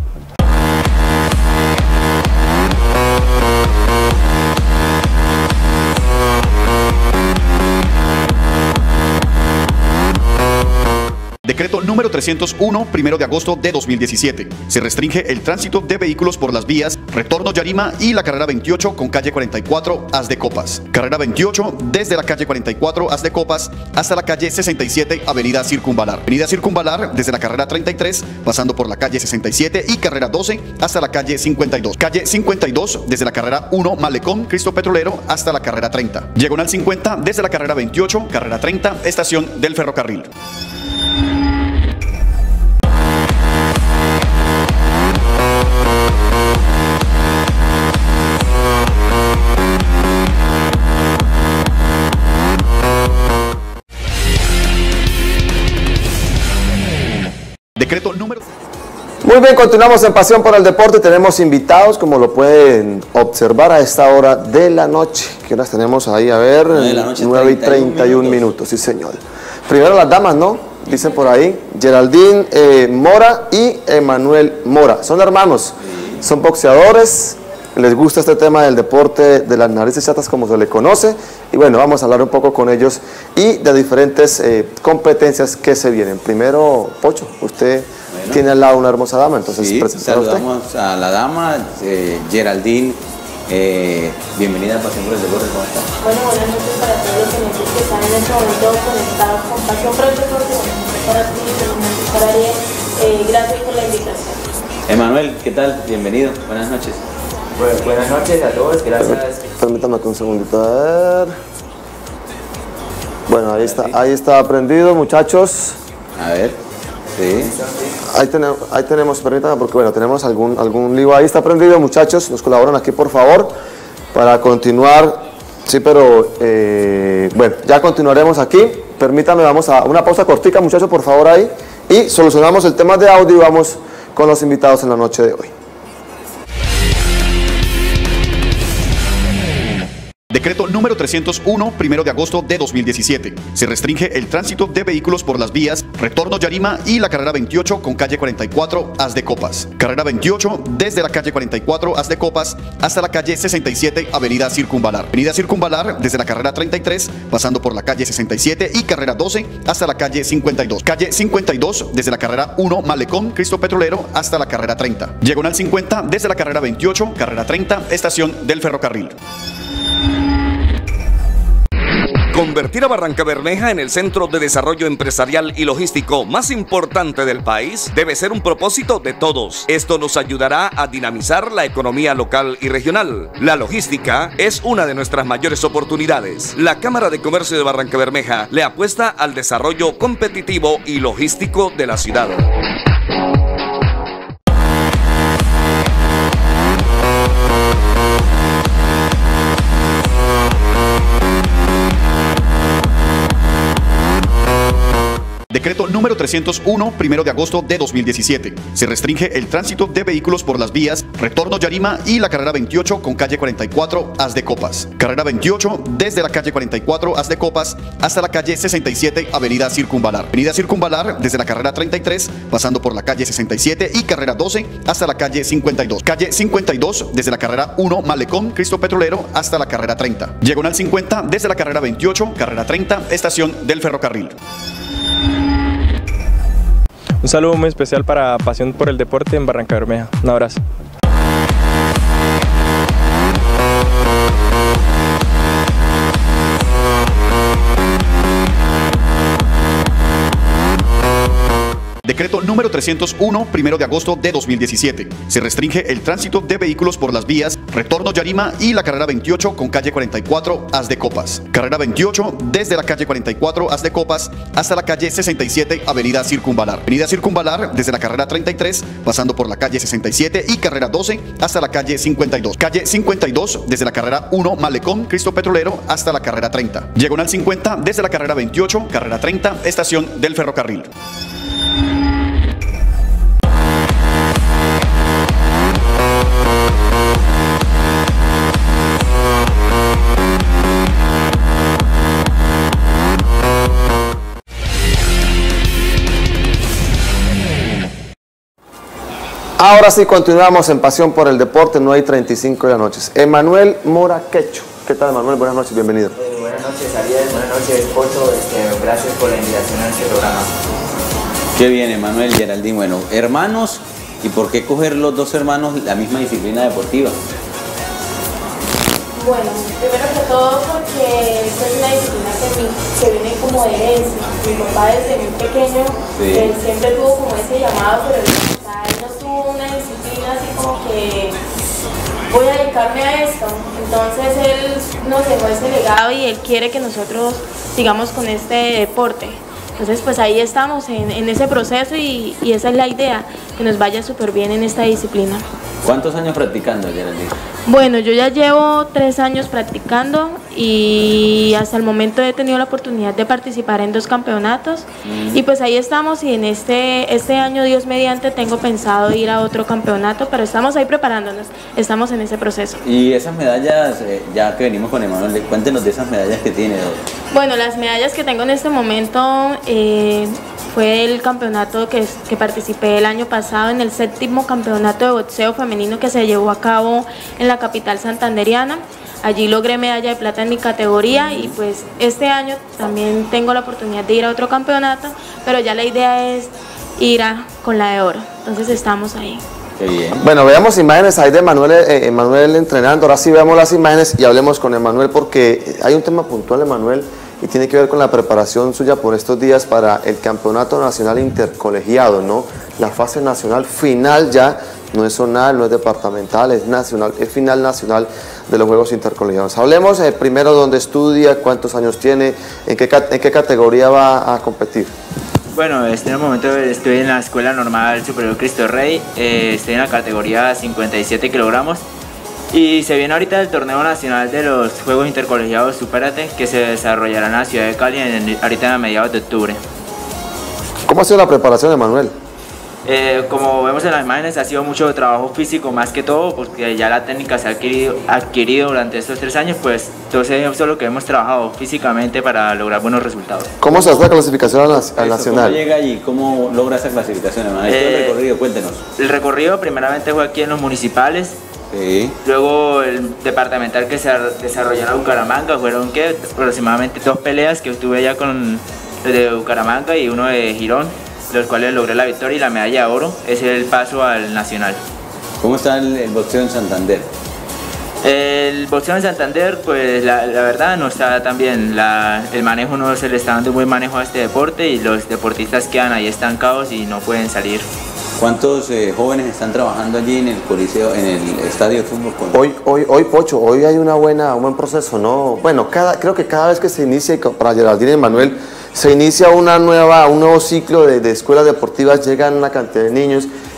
Decreto número trescientos uno, primero de agosto de dos mil diecisiete. Se restringe el tránsito de vehículos por las vías Retorno Yarima y la carrera veintiocho con calle cuarenta y cuatro Haz de Copas. Carrera veintiocho desde la calle cuarenta y cuatro Haz de Copas hasta la calle sesenta y siete Avenida Circunvalar. Avenida Circunvalar desde la carrera treinta y tres pasando por la calle sesenta y siete y carrera doce hasta la calle cincuenta y dos. Calle cincuenta y dos desde la carrera uno Malecón Cristo Petrolero hasta la carrera treinta. Diagonal cincuenta desde la carrera veintiocho, carrera treinta, estación del ferrocarril. Decreto número... Muy bien, continuamos en Pasión por el Deporte. Tenemos invitados, como lo pueden observar a esta hora de la noche. ¿Qué horas tenemos ahí? A ver, nueve y treinta y un minutos, sí señor. Primero las damas, ¿no? Dicen por ahí, Geraldine eh, Mora y Emanuel Mora. Son hermanos, son boxeadores, les gusta este tema del deporte de las narices chatas, como se le conoce. Y bueno, vamos a hablar un poco con ellos y de diferentes eh, competencias que se vienen. Primero, Pocho, usted bueno, tiene al lado una hermosa dama, entonces sí, saludamos usted. a la dama, eh, Geraldine. Eh, bienvenida a Pasión por el Deporte, ¿cómo está? Bueno, buenas noches para todos los oyentes que están en este momento conectados con Pasión por el Deporte. Para ti, para Ariel, eh, gracias por la invitación. Emanuel, ¿qué tal? Bienvenido, buenas noches. Bueno, buenas noches a todos, gracias. Permítame un segundito, a ver. Bueno, ahí está, ahí está prendido, muchachos. A ver, sí. Ahí tenemos, ahí tenemos, permítame, porque bueno, tenemos algún, algún lío. Ahí está prendido, muchachos, nos colaboran aquí, por favor, para continuar. Sí, pero, eh, bueno, ya continuaremos aquí. Permítame, vamos a una pausa cortica, muchachos, por favor, ahí. Y solucionamos el tema de audio y vamos con los invitados en la noche de hoy. Decreto número trescientos uno, primero de agosto de dos mil diecisiete. Se restringe el tránsito de vehículos por las vías Retorno Yarima y la carrera veintiocho con calle cuarenta y cuatro Haz de Copas. Carrera veintiocho desde la calle cuarenta y cuatro Haz de Copas hasta la calle sesenta y siete Avenida Circunvalar. Avenida Circunvalar desde la carrera treinta y tres pasando por la calle sesenta y siete y carrera doce hasta la calle cincuenta y dos. Calle cincuenta y dos desde la carrera uno Malecón Cristo Petrolero hasta la carrera treinta. Diagonal cincuenta desde la carrera veintiocho, carrera treinta, estación del ferrocarril. Convertir a Barrancabermeja en el centro de desarrollo empresarial y logístico más importante del país debe ser un propósito de todos. Esto nos ayudará a dinamizar la economía local y regional. La logística es una de nuestras mayores oportunidades. La Cámara de Comercio de Barrancabermeja le apuesta al desarrollo competitivo y logístico de la ciudad. Decreto número trescientos uno, primero de agosto de dos mil diecisiete. Se restringe el tránsito de vehículos por las vías Retorno Yarima y la carrera veintiocho con calle cuarenta y cuatro Haz de Copas. Carrera veintiocho desde la calle cuarenta y cuatro Haz de Copas hasta la calle sesenta y siete Avenida Circunvalar. Avenida Circunvalar desde la carrera treinta y tres pasando por la calle sesenta y siete y carrera doce hasta la calle cincuenta y dos. Calle cincuenta y dos desde la carrera uno Malecón Cristo Petrolero hasta la carrera treinta. Diagonal cincuenta desde la carrera veintiocho, carrera treinta, estación del ferrocarril. Un saludo muy especial para Pasión por el Deporte en Barranca Bermeja. Un abrazo. Decreto número trescientos uno, primero de agosto de dos mil diecisiete. Se restringe el tránsito de vehículos por las vías Retorno Yarima y la carrera veintiocho con calle cuarenta y cuatro Haz de Copas. Carrera veintiocho desde la calle cuarenta y cuatro Haz de Copas hasta la calle sesenta y siete Avenida Circunvalar. Avenida Circunvalar desde la carrera treinta y tres pasando por la calle sesenta y siete y carrera doce hasta la calle cincuenta y dos. Calle cincuenta y dos desde la carrera uno Malecón Cristo Petrolero hasta la carrera treinta. Diagonal cincuenta desde la carrera veintiocho, carrera treinta, estación del ferrocarril. Ahora sí, continuamos en Pasión por el Deporte, nueve y treinta y cinco de la noche. Emanuel Moraquecho. ¿Qué tal, Emanuel? Buenas noches, bienvenido. Eh, buenas noches, Ariel. Buenas noches, Pocho. Este, gracias por la invitación a este programa. Qué bien, Emanuel, Geraldine. Bueno, hermanos, ¿y por qué coger los dos hermanos la misma disciplina deportiva? Bueno, primero que todo porque esta es una disciplina que, mi, que viene como de herencia. Mi papá desde muy pequeño, sí. Él siempre tuvo como ese llamado, pero o sea, él no tuvo una disciplina así como que voy a dedicarme a esto. Entonces él nos dejó ese legado y él quiere que nosotros sigamos con este deporte. Entonces pues ahí estamos en, en ese proceso y, y esa es la idea, que nos vaya súper bien en esta disciplina. ¿Cuántos años practicando, Geraldine? Bueno, yo ya llevo tres años practicando y hasta el momento he tenido la oportunidad de participar en dos campeonatos mm. y pues ahí estamos y en este, este año, Dios mediante, tengo pensado ir a otro campeonato, pero estamos ahí preparándonos, estamos en ese proceso. Y esas medallas, eh, ya que venimos con Emanuel, cuéntenos de esas medallas que tiene. Bueno, las medallas que tengo en este momento eh, fue el campeonato que, que participé el año pasado en el séptimo campeonato de boxeo femenino que se llevó a cabo en la capital santanderiana. Allí logré medalla de plata en mi categoría y pues este año también tengo la oportunidad de ir a otro campeonato, pero ya la idea es ir a, con la de oro, entonces estamos ahí. Qué bien. Bueno, veamos imágenes ahí de Emanuel, eh, Emanuel entrenando. Ahora sí veamos las imágenes y hablemos con Emanuel porque hay un tema puntual, Emanuel, y tiene que ver con la preparación suya por estos días para el Campeonato Nacional Intercolegiado, ¿no? La fase nacional final ya, no es zonal, no es departamental, es nacional, es final nacional de los Juegos Intercolegiados. Hablemos eh, primero dónde estudia, cuántos años tiene, en qué, en qué categoría va a competir. Bueno, este en el momento estoy en la Escuela Normal Superior Cristo Rey, eh, estoy en la categoría cincuenta y siete kilogramos. Y se viene ahorita el torneo nacional de los Juegos Intercolegiados Supérate que se desarrollará en la ciudad de Cali en, ahorita a mediados de octubre. ¿Cómo ha sido la preparación, Emanuel? Eh, como vemos en las imágenes, ha sido mucho trabajo físico más que todo, porque ya la técnica se ha adquirido, adquirido durante estos tres años, pues entonces eso es lo que hemos trabajado físicamente para lograr buenos resultados. ¿Cómo se hace la clasificación al, al nacional? ¿Cómo llega allí? ¿Cómo logra esa clasificación, Emanuel? Eh, el recorrido, cuéntenos. El recorrido primeramente fue aquí en los municipales. Sí. Luego el departamental que se desarrolló en Bucaramanga, fueron ¿qué? aproximadamente dos peleas que estuve allá con los de Bucaramanga y uno de Girón, los cuales logré la victoria y la medalla de oro. Ese es el paso al nacional. ¿Cómo está el, el boxeo en Santander? El boxeo en Santander, pues la, la verdad no está tan bien. La, el manejo no se le está dando un buen manejo a este deporte y los deportistas quedan ahí estancados y no pueden salir. ¿Cuántos eh, jóvenes están trabajando allí en el coliseo, en el estadio de fútbol? Hoy, hoy, hoy, Pocho, hoy hay una buena, un buen proceso, ¿no? Bueno, cada, creo que cada vez que se inicia, para Geraldine y Manuel, se inicia una nueva, un nuevo ciclo de, de escuelas deportivas, llegan una cantidad de niños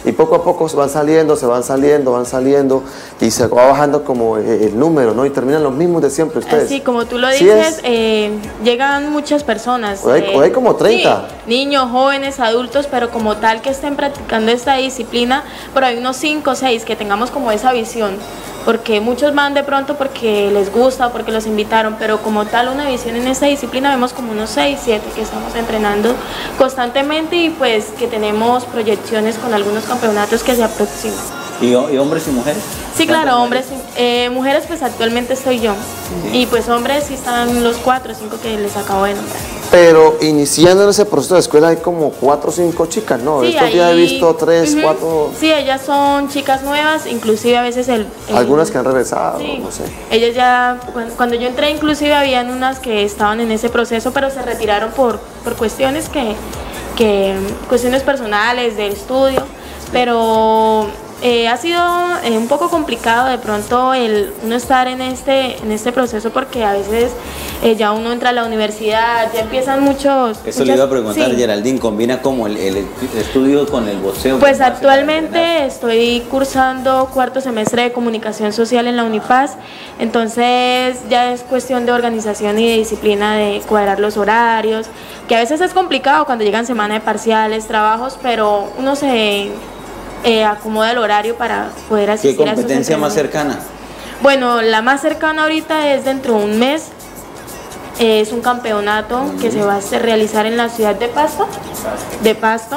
y poco a poco se van saliendo, se van saliendo, van saliendo y se va bajando como el número, ¿no? Y terminan los mismos de siempre ustedes. Sí, como tú lo ¿Sí dices, eh, llegan muchas personas. O hay, eh, o hay como treinta. Sí, niños, jóvenes, adultos, pero como tal que estén practicando esta disciplina, pero hay unos cinco o seis que tengamos como esa visión. Porque muchos van de pronto porque les gusta, porque los invitaron, pero como tal una visión en esta disciplina vemos como unos seis, siete que estamos entrenando constantemente y pues que tenemos proyecciones con algunos campeonatos que se aproximan. ¿Y, ¿Y hombres y mujeres? Sí, claro, hombres, eh, mujeres pues actualmente estoy yo, sí. Y pues hombres sí están los cuatro o cinco que les acabo de nombrar. Pero iniciando en ese proceso de escuela hay como cuatro o cinco chicas, ¿no? Sí, estos ahí, días he visto tres, uh-huh. cuatro... Sí, ellas son chicas nuevas, inclusive a veces el... el Algunas que han regresado, sí, no sé. Ellas ya, cuando, cuando yo entré inclusive habían unas que estaban en ese proceso, pero se retiraron por, por cuestiones que, que, cuestiones personales, del estudio, pero... Eh, ha sido eh, un poco complicado de pronto el uno estar en este, en este proceso porque a veces eh, ya uno entra a la universidad, ya empiezan muchos... Eso muchas, le iba a preguntar, sí. Geraldine, ¿combina como el, el estudio con el boxeo? Pues actualmente estoy cursando cuarto semestre de comunicación social en la Unipaz, entonces ya es cuestión de organización y de disciplina de cuadrar los horarios, que a veces es complicado cuando llegan semana de parciales, trabajos, pero uno se... Eh, acomoda el horario para poder asistir. ¿Qué competencia más cercana? Bueno, la más cercana ahorita es dentro de un mes. Eh, es un campeonato mm. que se va a hacer, realizar en la ciudad de Pasto, de Pasto.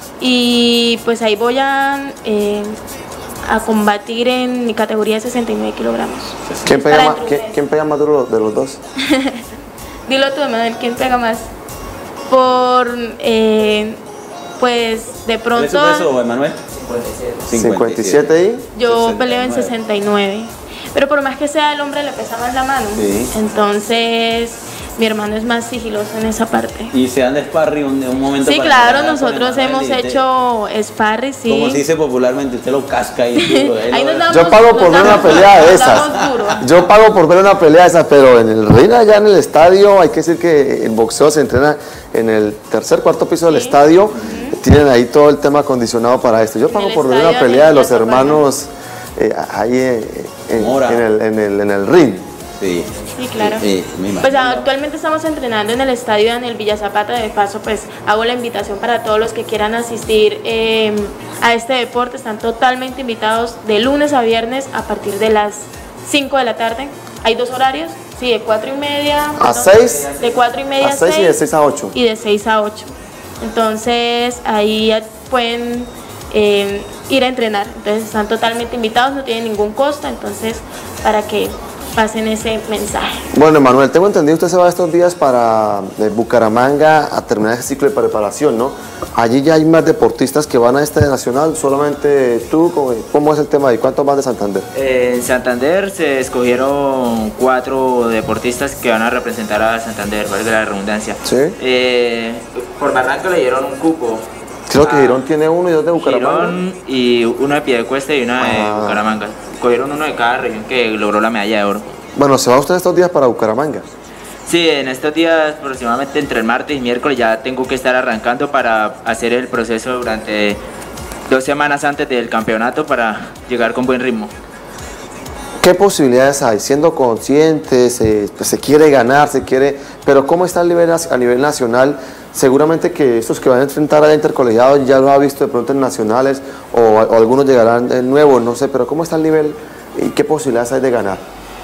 Y pues ahí voy a, eh, a combatir en mi categoría de sesenta y nueve kilogramos. ¿Quién pega, más, ¿quién, ¿Quién pega más duro de los dos? Dilo tú, Emanuel, ¿quién pega más? Por... Eh, pues de pronto... ¿Cuál es su peso, Emanuel? cincuenta y siete y yo sesenta y nueve. peleo en sesenta y nueve, pero por más que sea el hombre le pesa más la mano, sí. Entonces mi hermano es más sigiloso en esa parte. ¿Y se dan de sparring un, un momento? Sí, claro, nosotros hemos hecho sparring, sí. Como se dice popularmente, usted lo casca y duro, Ahí nos damos, yo pago por ver una pelea de esas. Yo pago por ver una pelea de esas, pero en el ring allá en el estadio, hay que decir que el boxeo se entrena en el tercer, cuarto piso del sí. estadio. Uh-huh. Tienen ahí todo el tema acondicionado para esto. Yo pago por ver una pelea de los hermanos eh, ahí eh, en, en, el, en, el, en el ring. Sí, sí, claro. Sí, pues actualmente estamos entrenando en el estadio en el Villa Zapata. De paso, pues hago la invitación para todos los que quieran asistir eh, a este deporte. Están totalmente invitados de lunes a viernes a partir de las cinco de la tarde. Hay dos horarios, sí, de cuatro y media a seis, de cuatro y media a seis y de seis a ocho. Y de seis a ocho. Entonces ahí pueden eh, ir a entrenar. Entonces están totalmente invitados, no tienen ningún costo, entonces para que pasen ese mensaje. Bueno, Emanuel, tengo entendido usted se va estos días para eh, Bucaramanga a terminar ese ciclo de preparación, ¿no? Allí ya hay más deportistas que van a este nacional, solamente tú, ¿cómo, cómo es el tema y cuántos más de Santander? Eh, en Santander se escogieron cuatro deportistas que van a representar a Santander, valga la redundancia. Sí. Eh, por Barranca le dieron un cupo. Creo que Girón tiene uno y dos de Bucaramanga. Girón y uno de Piedecuesta y una de ah. Bucaramanga. Cogieron uno de cada región que logró la medalla de oro. Bueno, ¿se va usted estos días para Bucaramanga? Sí, en estos días aproximadamente entre el martes y miércoles ya tengo que estar arrancando para hacer el proceso durante dos semanas antes del campeonato para llegar con buen ritmo. ¿Qué posibilidades hay? Siendo conscientes, se, pues se quiere ganar, se quiere... Pero ¿cómo está el nivel, a nivel nacional? Seguramente que estos que van a enfrentar a intercolegiados ya lo ha visto de pronto en nacionales o, o algunos llegarán de nuevo, no sé, pero ¿cómo está el nivel y qué posibilidades hay de ganar?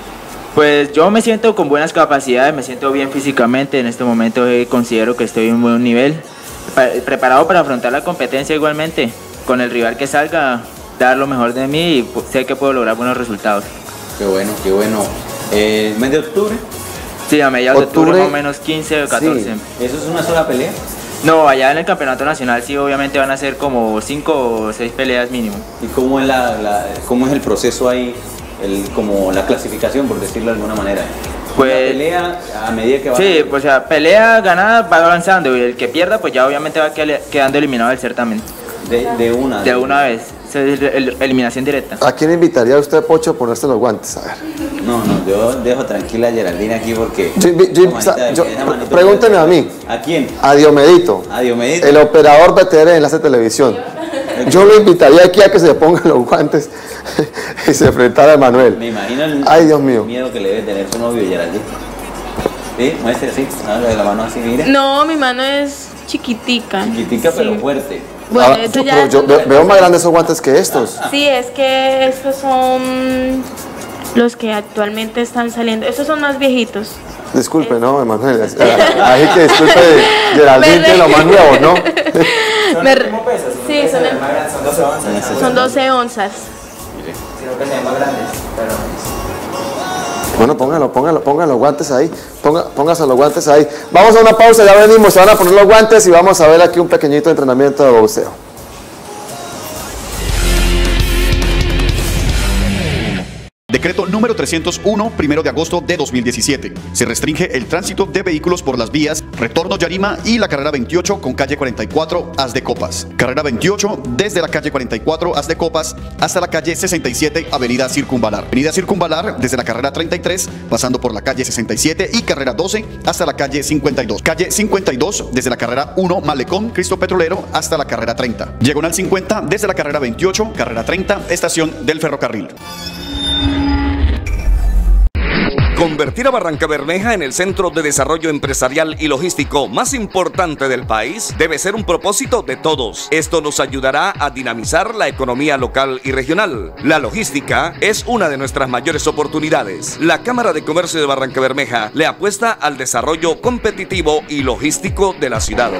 Pues yo me siento con buenas capacidades, me siento bien físicamente, en este momento considero que estoy en un buen nivel, preparado para afrontar la competencia igualmente, con el rival que salga, dar lo mejor de mí y sé que puedo lograr buenos resultados. Qué bueno, qué bueno. ¿El mes de octubre? Sí, a mediados de octubre, más o menos quince o catorce. Sí. ¿Eso es una sola pelea? No, allá en el campeonato nacional sí, obviamente van a ser como cinco o seis peleas mínimo. ¿Y cómo es, la, la, cómo es el proceso ahí, el, como la clasificación, por decirlo de alguna manera? Pues, ¿Una pelea a medida que va? Sí, pues o sea, pelea ganada va avanzando y el que pierda pues ya obviamente va quedando eliminado del certamen. De, de una. De una vez. Es el, eliminación directa. ¿A quién invitaría usted, Pocho, a ponerse los guantes? A ver. No, no, yo dejo tranquila a Geraldine aquí porque... Yo, yo, no, manita, yo, pregúnteme a mí. ¿A quién? A Diomedito. A Diomedito. El operador B T R de Enlace Televisión. Yo lo invitaría aquí a que se pongan los guantes y se enfrentara a Emanuel. Me imagino el, Ay, Dios mío. el miedo que le debe tener su novio, Geraldine. ¿Sí? Muestre así, ¿no? De la mano así, mire. No, mi mano es chiquitica. Chiquitica, sí. pero fuerte. Bueno, Ah, eso ya pero es yo otra ve- veo cosa. más grandes esos guantes que estos. Sí, es que estos son los que actualmente están saliendo. Estos son más viejitos. Disculpe, no, Emanuel. Ahí que disculpe, Geraldine, Me que re- lo más nuevo, ¿no? ¿Son Me el re- mismo peso? ¿Son Sí, peso son de el- más grandes? Son doce onzas. Son doce onzas. Sino que se ven más grandes, pero... Bueno, póngalo, póngalo, pongan los guantes ahí. Ponga, póngase los guantes ahí. Vamos a una pausa, ya venimos. Se van a poner los guantes y vamos a ver aquí un pequeñito entrenamiento de boxeo. Decreto número trescientos uno, primero de agosto de dos mil diecisiete. Se restringe el tránsito de vehículos por las vías Retorno Yarima y la carrera veintiocho con calle cuarenta y cuatro Haz de Copas. Carrera veintiocho desde la calle cuarenta y cuatro Haz de Copas hasta la calle sesenta y siete Avenida Circunvalar. Avenida Circunvalar desde la carrera treinta y tres pasando por la calle sesenta y siete y carrera doce hasta la calle cincuenta y dos. Calle cincuenta y dos desde la carrera uno Malecón Cristo Petrolero hasta la carrera treinta. Diagonal cincuenta desde la carrera veintiocho, carrera treinta, estación del ferrocarril. Convertir a Barrancabermeja en el centro de desarrollo empresarial y logístico más importante del país debe ser un propósito de todos. Esto nos ayudará a dinamizar la economía local y regional. La logística es una de nuestras mayores oportunidades. La Cámara de Comercio de Barrancabermeja le apuesta al desarrollo competitivo y logístico de la ciudad.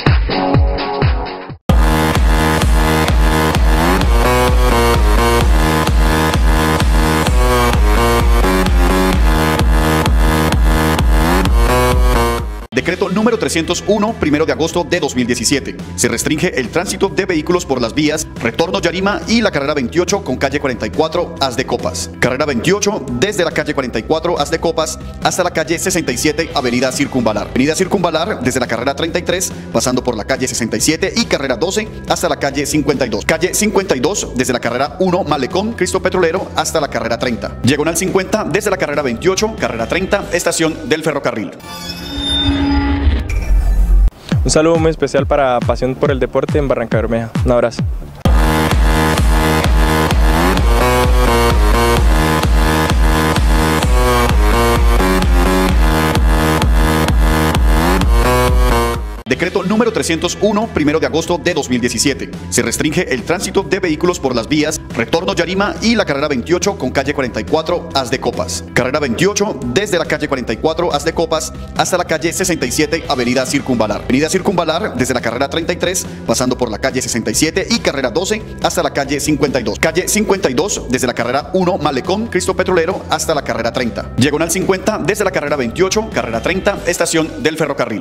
Decreto número trescientos uno, primero de agosto de dos mil diecisiete. Se restringe el tránsito de vehículos por las vías Retorno Yarima y la carrera veintiocho con calle cuarenta y cuatro Haz de Copas. Carrera veintiocho desde la calle cuarenta y cuatro Haz de Copas hasta la calle sesenta y siete Avenida Circunvalar. Avenida Circunvalar desde la carrera treinta y tres pasando por la calle sesenta y siete y carrera doce hasta la calle cincuenta y dos. Calle cincuenta y dos desde la carrera uno Malecón Cristo Petrolero hasta la carrera treinta. Diagonal cincuenta desde la carrera veintiocho, carrera treinta, estación del ferrocarril. Un saludo muy especial para Pasión por el Deporte en Barrancabermeja. Un abrazo. Decreto número trescientos uno, primero de agosto de dos mil diecisiete. Se restringe el tránsito de vehículos por las vías Retorno Yarima y la carrera veintiocho con calle cuarenta y cuatro Haz de Copas. Carrera veintiocho desde la calle cuarenta y cuatro Haz de Copas hasta la calle sesenta y siete Avenida Circunvalar. Avenida Circunvalar desde la carrera treinta y tres pasando por la calle sesenta y siete y carrera doce hasta la calle cincuenta y dos. Calle cincuenta y dos desde la carrera uno Malecón Cristo Petrolero hasta la carrera treinta. Diagonal cincuenta desde la carrera veintiocho, carrera treinta, estación del ferrocarril.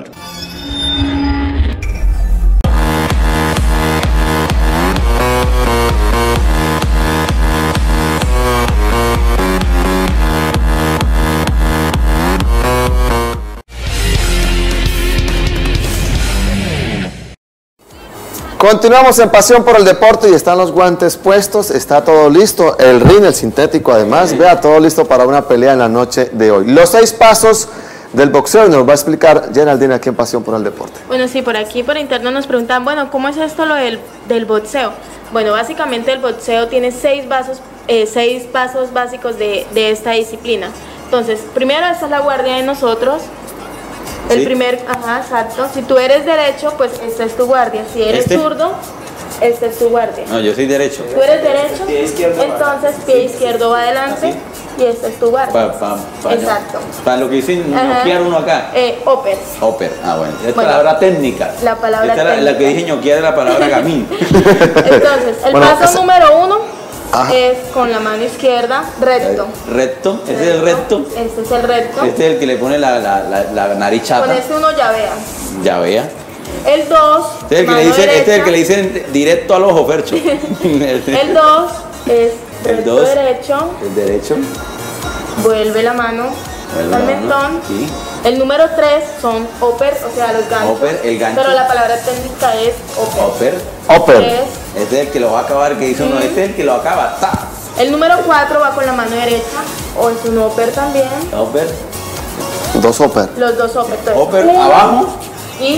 Continuamos en Pasión por el Deporte y están los guantes puestos, está todo listo, el ring, el sintético además, vea, todo listo para una pelea en la noche de hoy. Los seis pasos del boxeo y nos va a explicar Geraldine aquí en Pasión por el Deporte. Bueno, sí, por aquí por interno nos preguntan, bueno, ¿cómo es esto lo del, del boxeo? Bueno, básicamente el boxeo tiene seis pasos, eh, seis pasos básicos de, de esta disciplina. Entonces, primero, esta es la guardia de nosotros. El ¿Sí? primer, ajá, exacto. Si tú eres derecho, pues esta es tu guardia. Si eres ¿Este? zurdo, esta es tu guardia. No, yo soy derecho. Tú eres derecho, Pie izquierdo va entonces pie izquierdo va adelante y esta es tu guardia. Pa, pa, pa- Exacto. Para lo que dicen Ajá. ñoquear uno acá. Eh, upper. Upper. Ah, bueno. Es Bueno, palabra técnica. la palabra Esta es la- La, técnica. que dije ñoquear es la palabra gamín. Entonces, el Bueno, paso ese- número uno Ajá. es con la mano izquierda, recto. Recto. Este es el recto. Este es el recto. Este es el que le pone la, la, la, la nariz Con chata. este uno llavea. Ya vea. El dos, Este es el que le mano dicen, este es el derecha. que le dicen directo al ojo, Fercho. El dos es El recto dos. derecho, El derecho. vuelve la mano Vuelve al la mano, mentón. sí. El número tres son upper, o sea, los ganchos. Upper, el gancho. Pero la palabra técnica es upper. Upper. Upper. Es- Este es el que lo va a acabar, que dice uno. Este es el que lo acaba. ¡Ta! el número cuatro va con la mano derecha, o es un upper también. Upper. Dos upper. Los dos upper. Entonces, Upper uno abajo y, y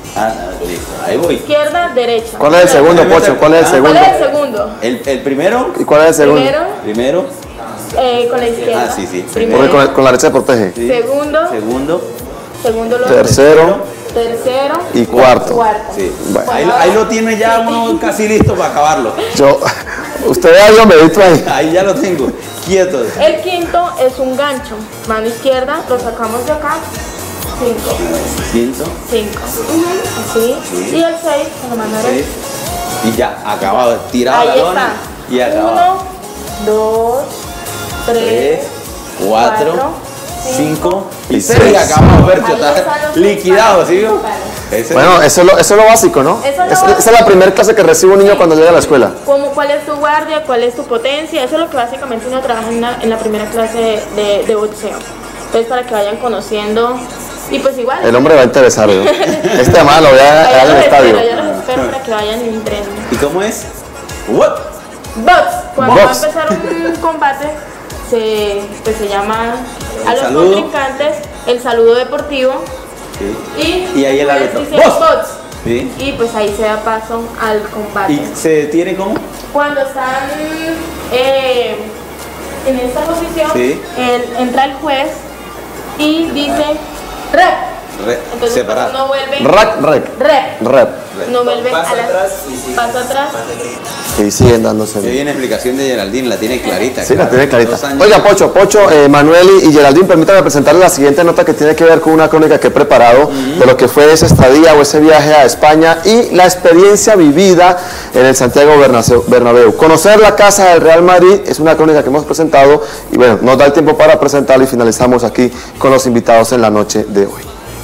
Ah, listo. Ahí voy. Izquierda, derecha. ¿Cuál es el segundo, Pocho? ¿Cuál es el segundo? ¿Cuál es el segundo? ¿El, el primero? ¿Y cuál es el segundo? Primero, Primero. eh, con la izquierda. Ah, sí, sí. Primero. Porque con, con la derecha se protege. Sí. Segundo. Segundo. Segundo lo Tercero. Tercero. Y cuarto. Cuarto. Sí. Bueno. Ahí, ahí lo tiene ya uno casi listo para acabarlo. Yo, usted vea, yo medito ahí. Ahí ya lo tengo. Quieto. El quinto es un gancho. Mano izquierda, lo sacamos de acá. Cinco. Quinto. Cinco. Así. Sí. Y el seis, con la mano derecha. Y ya, acabado. Tirado la Ahí lona está. y acabado. Uno, dos, tres, Tres, cuatro, cuatro, cinco y y seis. seis. Y acabado, Fercho. Ahí Está están los liquidado, ¿sí vio? Vale. Ese Bueno, eso es lo, eso es lo básico, ¿no? Eso es lo Es- básico. Esa es la primera clase que recibe un niño cuando llega a la escuela. Como cuál es tu guardia, cuál es tu potencia, eso es lo que básicamente uno trabaja en la, en la primera clase de, de boxeo. Entonces para que vayan conociendo y pues igual. El hombre va a interesar, ¿no? Este además lo vea allá allá en el los estadio. espero, allá los espero para que vayan y entrenen. ¿Y cómo es? What? Box, cuando Box. va a empezar un combate, se, pues se llama a El los saludo. contrincantes el saludo deportivo Sí. y, Y ahí el pues, árbitro. dice ¡Box! box. ¿Sí? Y pues ahí se da paso al combate. ¿Y se detiene cómo? Cuando están eh, en esta posición, Sí. el- entra el juez y dice rep. Re- Entonces separado. no vuelve Rack, rec, rep. rep. No vuelve a la paso atrás. Y siguen dándose. Qué bien explicación de Geraldine, la tiene clarita. Sí, la claro. tiene clarita. Dos años. Oiga, Pocho, Pocho, eh, Manuel y Geraldine, permítanme presentarles la siguiente nota que tiene que ver con una crónica que he preparado de lo que fue esa estadía o ese viaje a España y la experiencia vivida en el Santiago Bernaseu- Bernabéu. Conocer la casa del Real Madrid es una crónica que hemos presentado y bueno, nos da el tiempo para presentarla y finalizamos aquí con los invitados en la noche de hoy.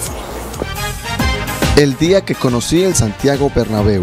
El día que conocí el Santiago Bernabéu.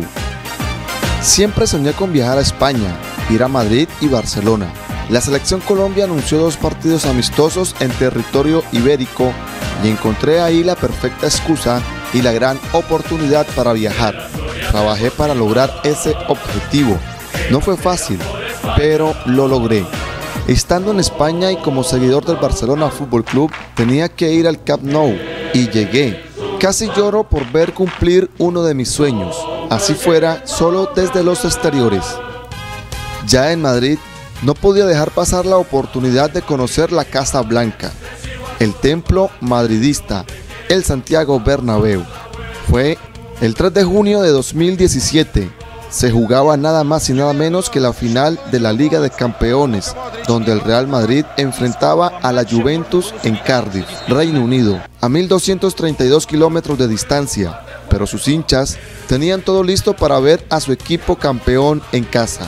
Siempre soñé con viajar a España, ir a Madrid y Barcelona. La selección Colombia anunció dos partidos amistosos en territorio ibérico y encontré ahí la perfecta excusa y la gran oportunidad para viajar. Trabajé para lograr ese objetivo. No fue fácil, pero lo logré. Estando en España y como seguidor del Barcelona Fútbol Club, tenía que ir al Camp Nou y llegué. Casi lloro por ver cumplir uno de mis sueños, así fuera solo desde los exteriores. Ya en Madrid, no podía dejar pasar la oportunidad de conocer la Casa Blanca, el templo madridista, el Santiago Bernabéu. Fue el tres de junio de dos mil diecisiete. Se jugaba nada más y nada menos que la final de la Liga de Campeones, donde el Real Madrid enfrentaba a la Juventus en Cardiff, Reino Unido, a mil doscientos treinta y dos kilómetros de distancia, pero sus hinchas tenían todo listo para ver a su equipo campeón en casa.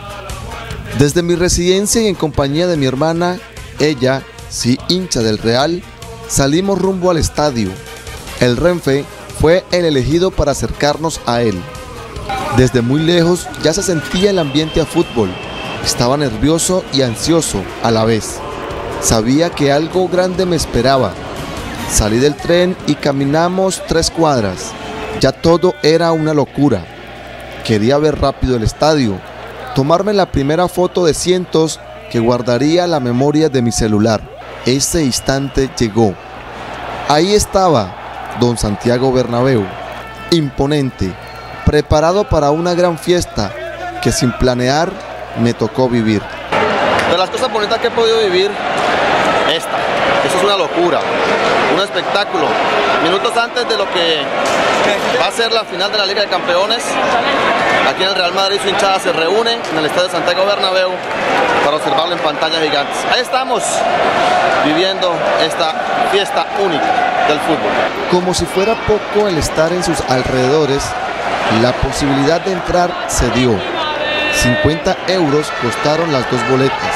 Desde mi residencia y en compañía de mi hermana, ella, sí hincha del Real, salimos rumbo al estadio. El Renfe fue el elegido para acercarnos a él. Desde muy lejos ya se sentía el ambiente a fútbol. Estaba nervioso y ansioso a la vez. Sabía que algo grande me esperaba. Salí del tren y caminamos tres cuadras. Ya todo era una locura. Quería ver rápido el estadio, tomarme la primera foto de cientos que guardaría la memoria de mi celular. Ese instante llegó. Ahí estaba don Santiago Bernabéu, imponente, preparado para una gran fiesta que sin planear me tocó vivir. De las cosas bonitas que he podido vivir, esta, eso es una locura, un espectáculo. Minutos antes de lo que va a ser la final de la Liga de Campeones, aquí en el Real Madrid su hinchada se reúne en el estadio Santiago Bernabéu para observarlo en pantallas gigantes. Ahí estamos viviendo esta fiesta única del fútbol. Como si fuera poco el estar en sus alrededores, la posibilidad de entrar se dio. cincuenta euros costaron las dos boletas.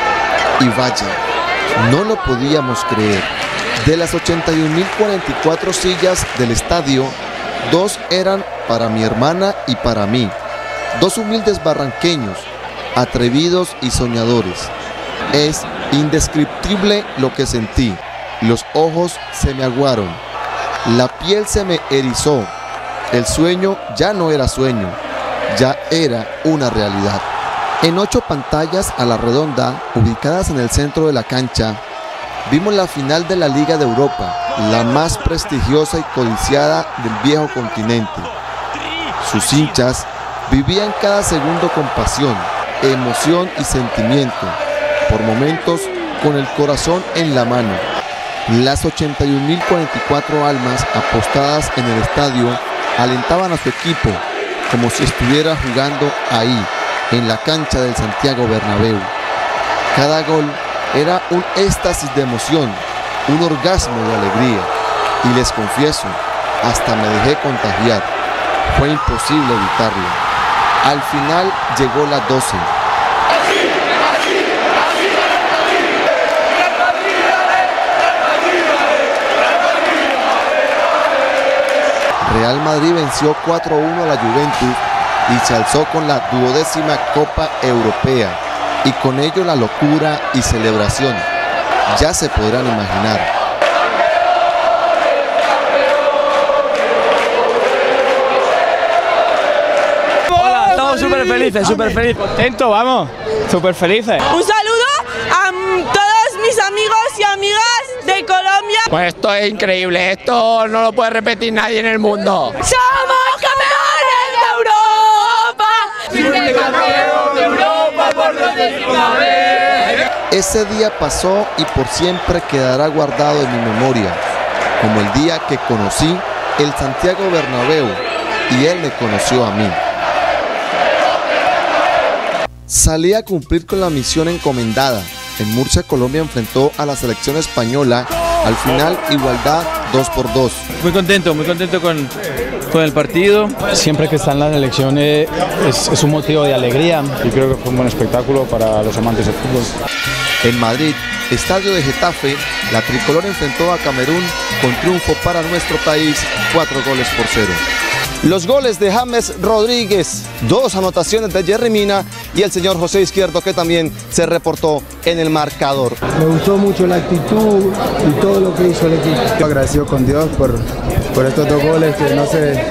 Y vaya, no lo podíamos creer. De las ochenta y un mil cuarenta y cuatro sillas del estadio, dos eran para mi hermana y para mí. Dos humildes barranqueños, atrevidos y soñadores. Es indescriptible lo que sentí. Los ojos se me aguaron. La piel se me erizó. El sueño ya no era sueño, ya era una realidad. En ocho pantallas a la redonda, ubicadas en el centro de la cancha, vimos la final de la Liga de Europa, la más prestigiosa y codiciada del viejo continente. Sus hinchas vivían cada segundo con pasión, emoción y sentimiento, por momentos con el corazón en la mano. Las ochenta y un mil cuarenta y cuatro almas apostadas en el estadio alentaban a su equipo como si estuviera jugando ahí, en la cancha del Santiago Bernabéu. Cada gol era un éxtasis de emoción, un orgasmo de alegría. Y les confieso, hasta me dejé contagiar. Fue imposible evitarlo. Al final llegó la doce. Real Madrid venció cuatro a uno a la Juventus y se alzó con la duodécima Copa Europea, y con ello la locura y celebración. Ya se podrán imaginar. Hola, estamos súper felices, súper felices, contentos, vamos, súper felices. Un saludo a todos mis amigos y amigas de Colombia. Pues esto es increíble, esto no lo puede repetir nadie en el mundo. ¡Somos campeones de Europa! ¡Sí, campeón de Europa por décima vez! Ese día pasó y por siempre quedará guardado en mi memoria, como el día que conocí el Santiago Bernabéu y él me conoció a mí. Salí a cumplir con la misión encomendada. En Murcia, Colombia enfrentó a la selección española. Al final, igualdad dos por dos. Muy contento, muy contento con, con el partido. Siempre que están las elecciones es, es un motivo de alegría y creo que fue un buen espectáculo para los amantes del fútbol. En Madrid, estadio de Getafe, la tricolor enfrentó a Camerún con triunfo para nuestro país, cuatro goles por cero. Los goles de James Rodríguez, dos anotaciones de Jerry Mina y el señor José Izquierdo, que también se reportó en el marcador. Me gustó mucho la actitud y todo lo que hizo el equipo. Estoy agradecido con Dios por, por estos dos goles que no se,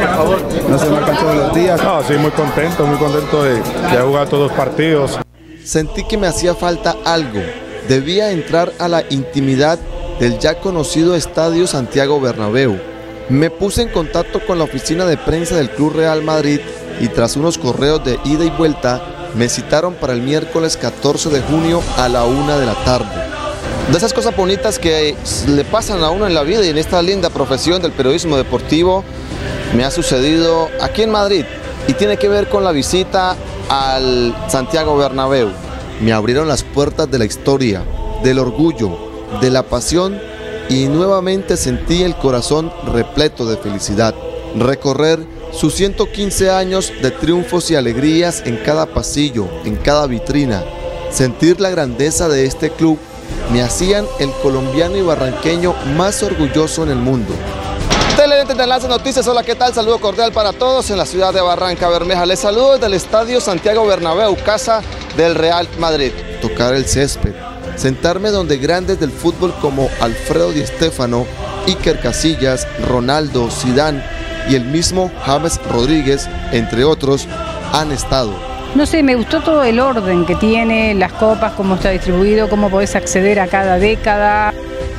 no se marcan todos los días. No, sí, muy contento, muy contento de, de jugar todos los partidos. Sentí que me hacía falta algo. Debía entrar a la intimidad del ya conocido Estadio Santiago Bernabéu. Me puse en contacto con la oficina de prensa del Club Real Madrid y tras unos correos de ida y vuelta me citaron para el miércoles catorce de junio a la una de la tarde. De esas cosas bonitas que le pasan a uno en la vida y en esta linda profesión del periodismo deportivo, me ha sucedido aquí en Madrid y tiene que ver con la visita al Santiago Bernabéu. Me abrieron las puertas de la historia, del orgullo, de la pasión, y nuevamente sentí el corazón repleto de felicidad. Recorrer sus ciento quince años de triunfos y alegrías en cada pasillo, en cada vitrina, sentir la grandeza de este club, me hacían el colombiano y barranqueño más orgulloso en el mundo. Televidentes de Enlace Noticias, hola, ¿qué tal? Saludo cordial para todos en la ciudad de Barranca Bermeja. Les saludo desde el Estadio Santiago Bernabéu, casa del Real Madrid. Tocar el césped, sentarme donde grandes del fútbol como Alfredo Di Stéfano, Iker Casillas, Ronaldo, Zidane y el mismo James Rodríguez, entre otros, han estado. No sé, me gustó todo el orden que tiene, las copas, cómo está distribuido, cómo podés acceder a cada década.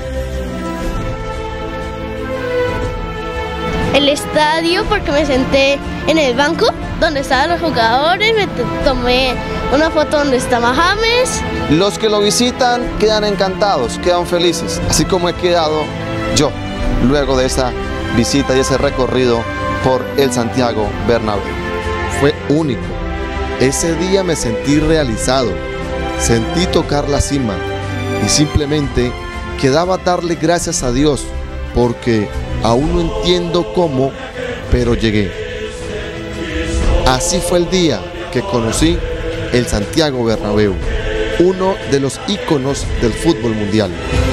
El estadio, porque me senté en el banco donde estaban los jugadores, me tomé una foto donde estaba James. Los que lo visitan quedan encantados, quedan felices, así como he quedado yo luego de esa visita y ese recorrido por el Santiago Bernabéu. Fue único. Ese día me sentí realizado, sentí tocar la cima y simplemente quedaba darle gracias a Dios porque aún no entiendo cómo, pero llegué. Así fue el día que conocí el Santiago Bernabéu, uno de los íconos del fútbol mundial.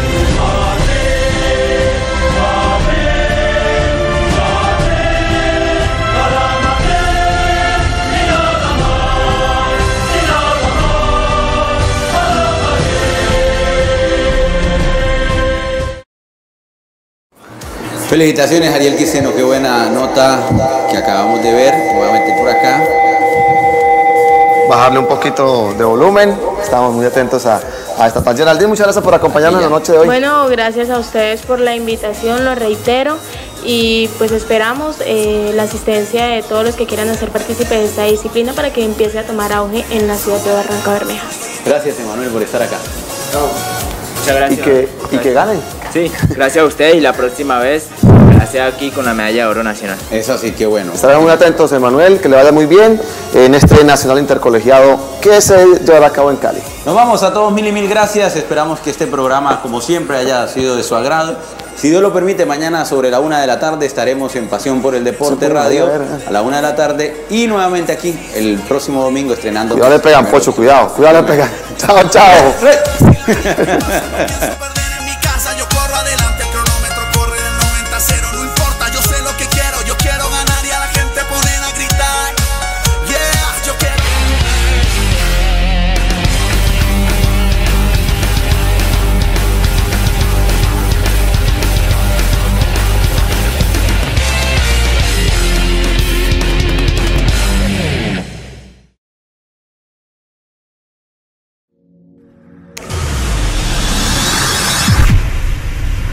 Felicitaciones, Ariel Quiseno, qué buena nota que acabamos de ver. Voy a meter por acá. Bajarle un poquito de volumen, estamos muy atentos a Ahí está, Geraldine, muchas gracias por acompañarnos en la noche de hoy. Bueno, gracias a ustedes por la invitación, lo reitero, y pues esperamos eh, la asistencia de todos los que quieran hacer partícipe de esta disciplina para que empiece a tomar auge en la ciudad de Barranca Bermeja. Gracias, Emanuel, por estar acá. Muchas gracias. Y que, y que ganen. Sí, gracias a ustedes y la próxima vez, gracias aquí con la medalla de oro nacional. Eso sí, qué bueno. Estarán muy atentos, Emanuel, que le vaya muy bien en este Nacional Intercolegiado que se llevará a cabo en Cali. Nos vamos a todos, mil y mil gracias. Esperamos que este programa, como siempre, haya sido de su agrado. Si Dios lo permite, mañana sobre la una de la tarde estaremos en Pasión por el Deporte Radio a la una de la tarde y nuevamente aquí el próximo domingo estrenando. Cuidado le pegan, Pocho, cuidado, cuidado le pegan. Chao, chao.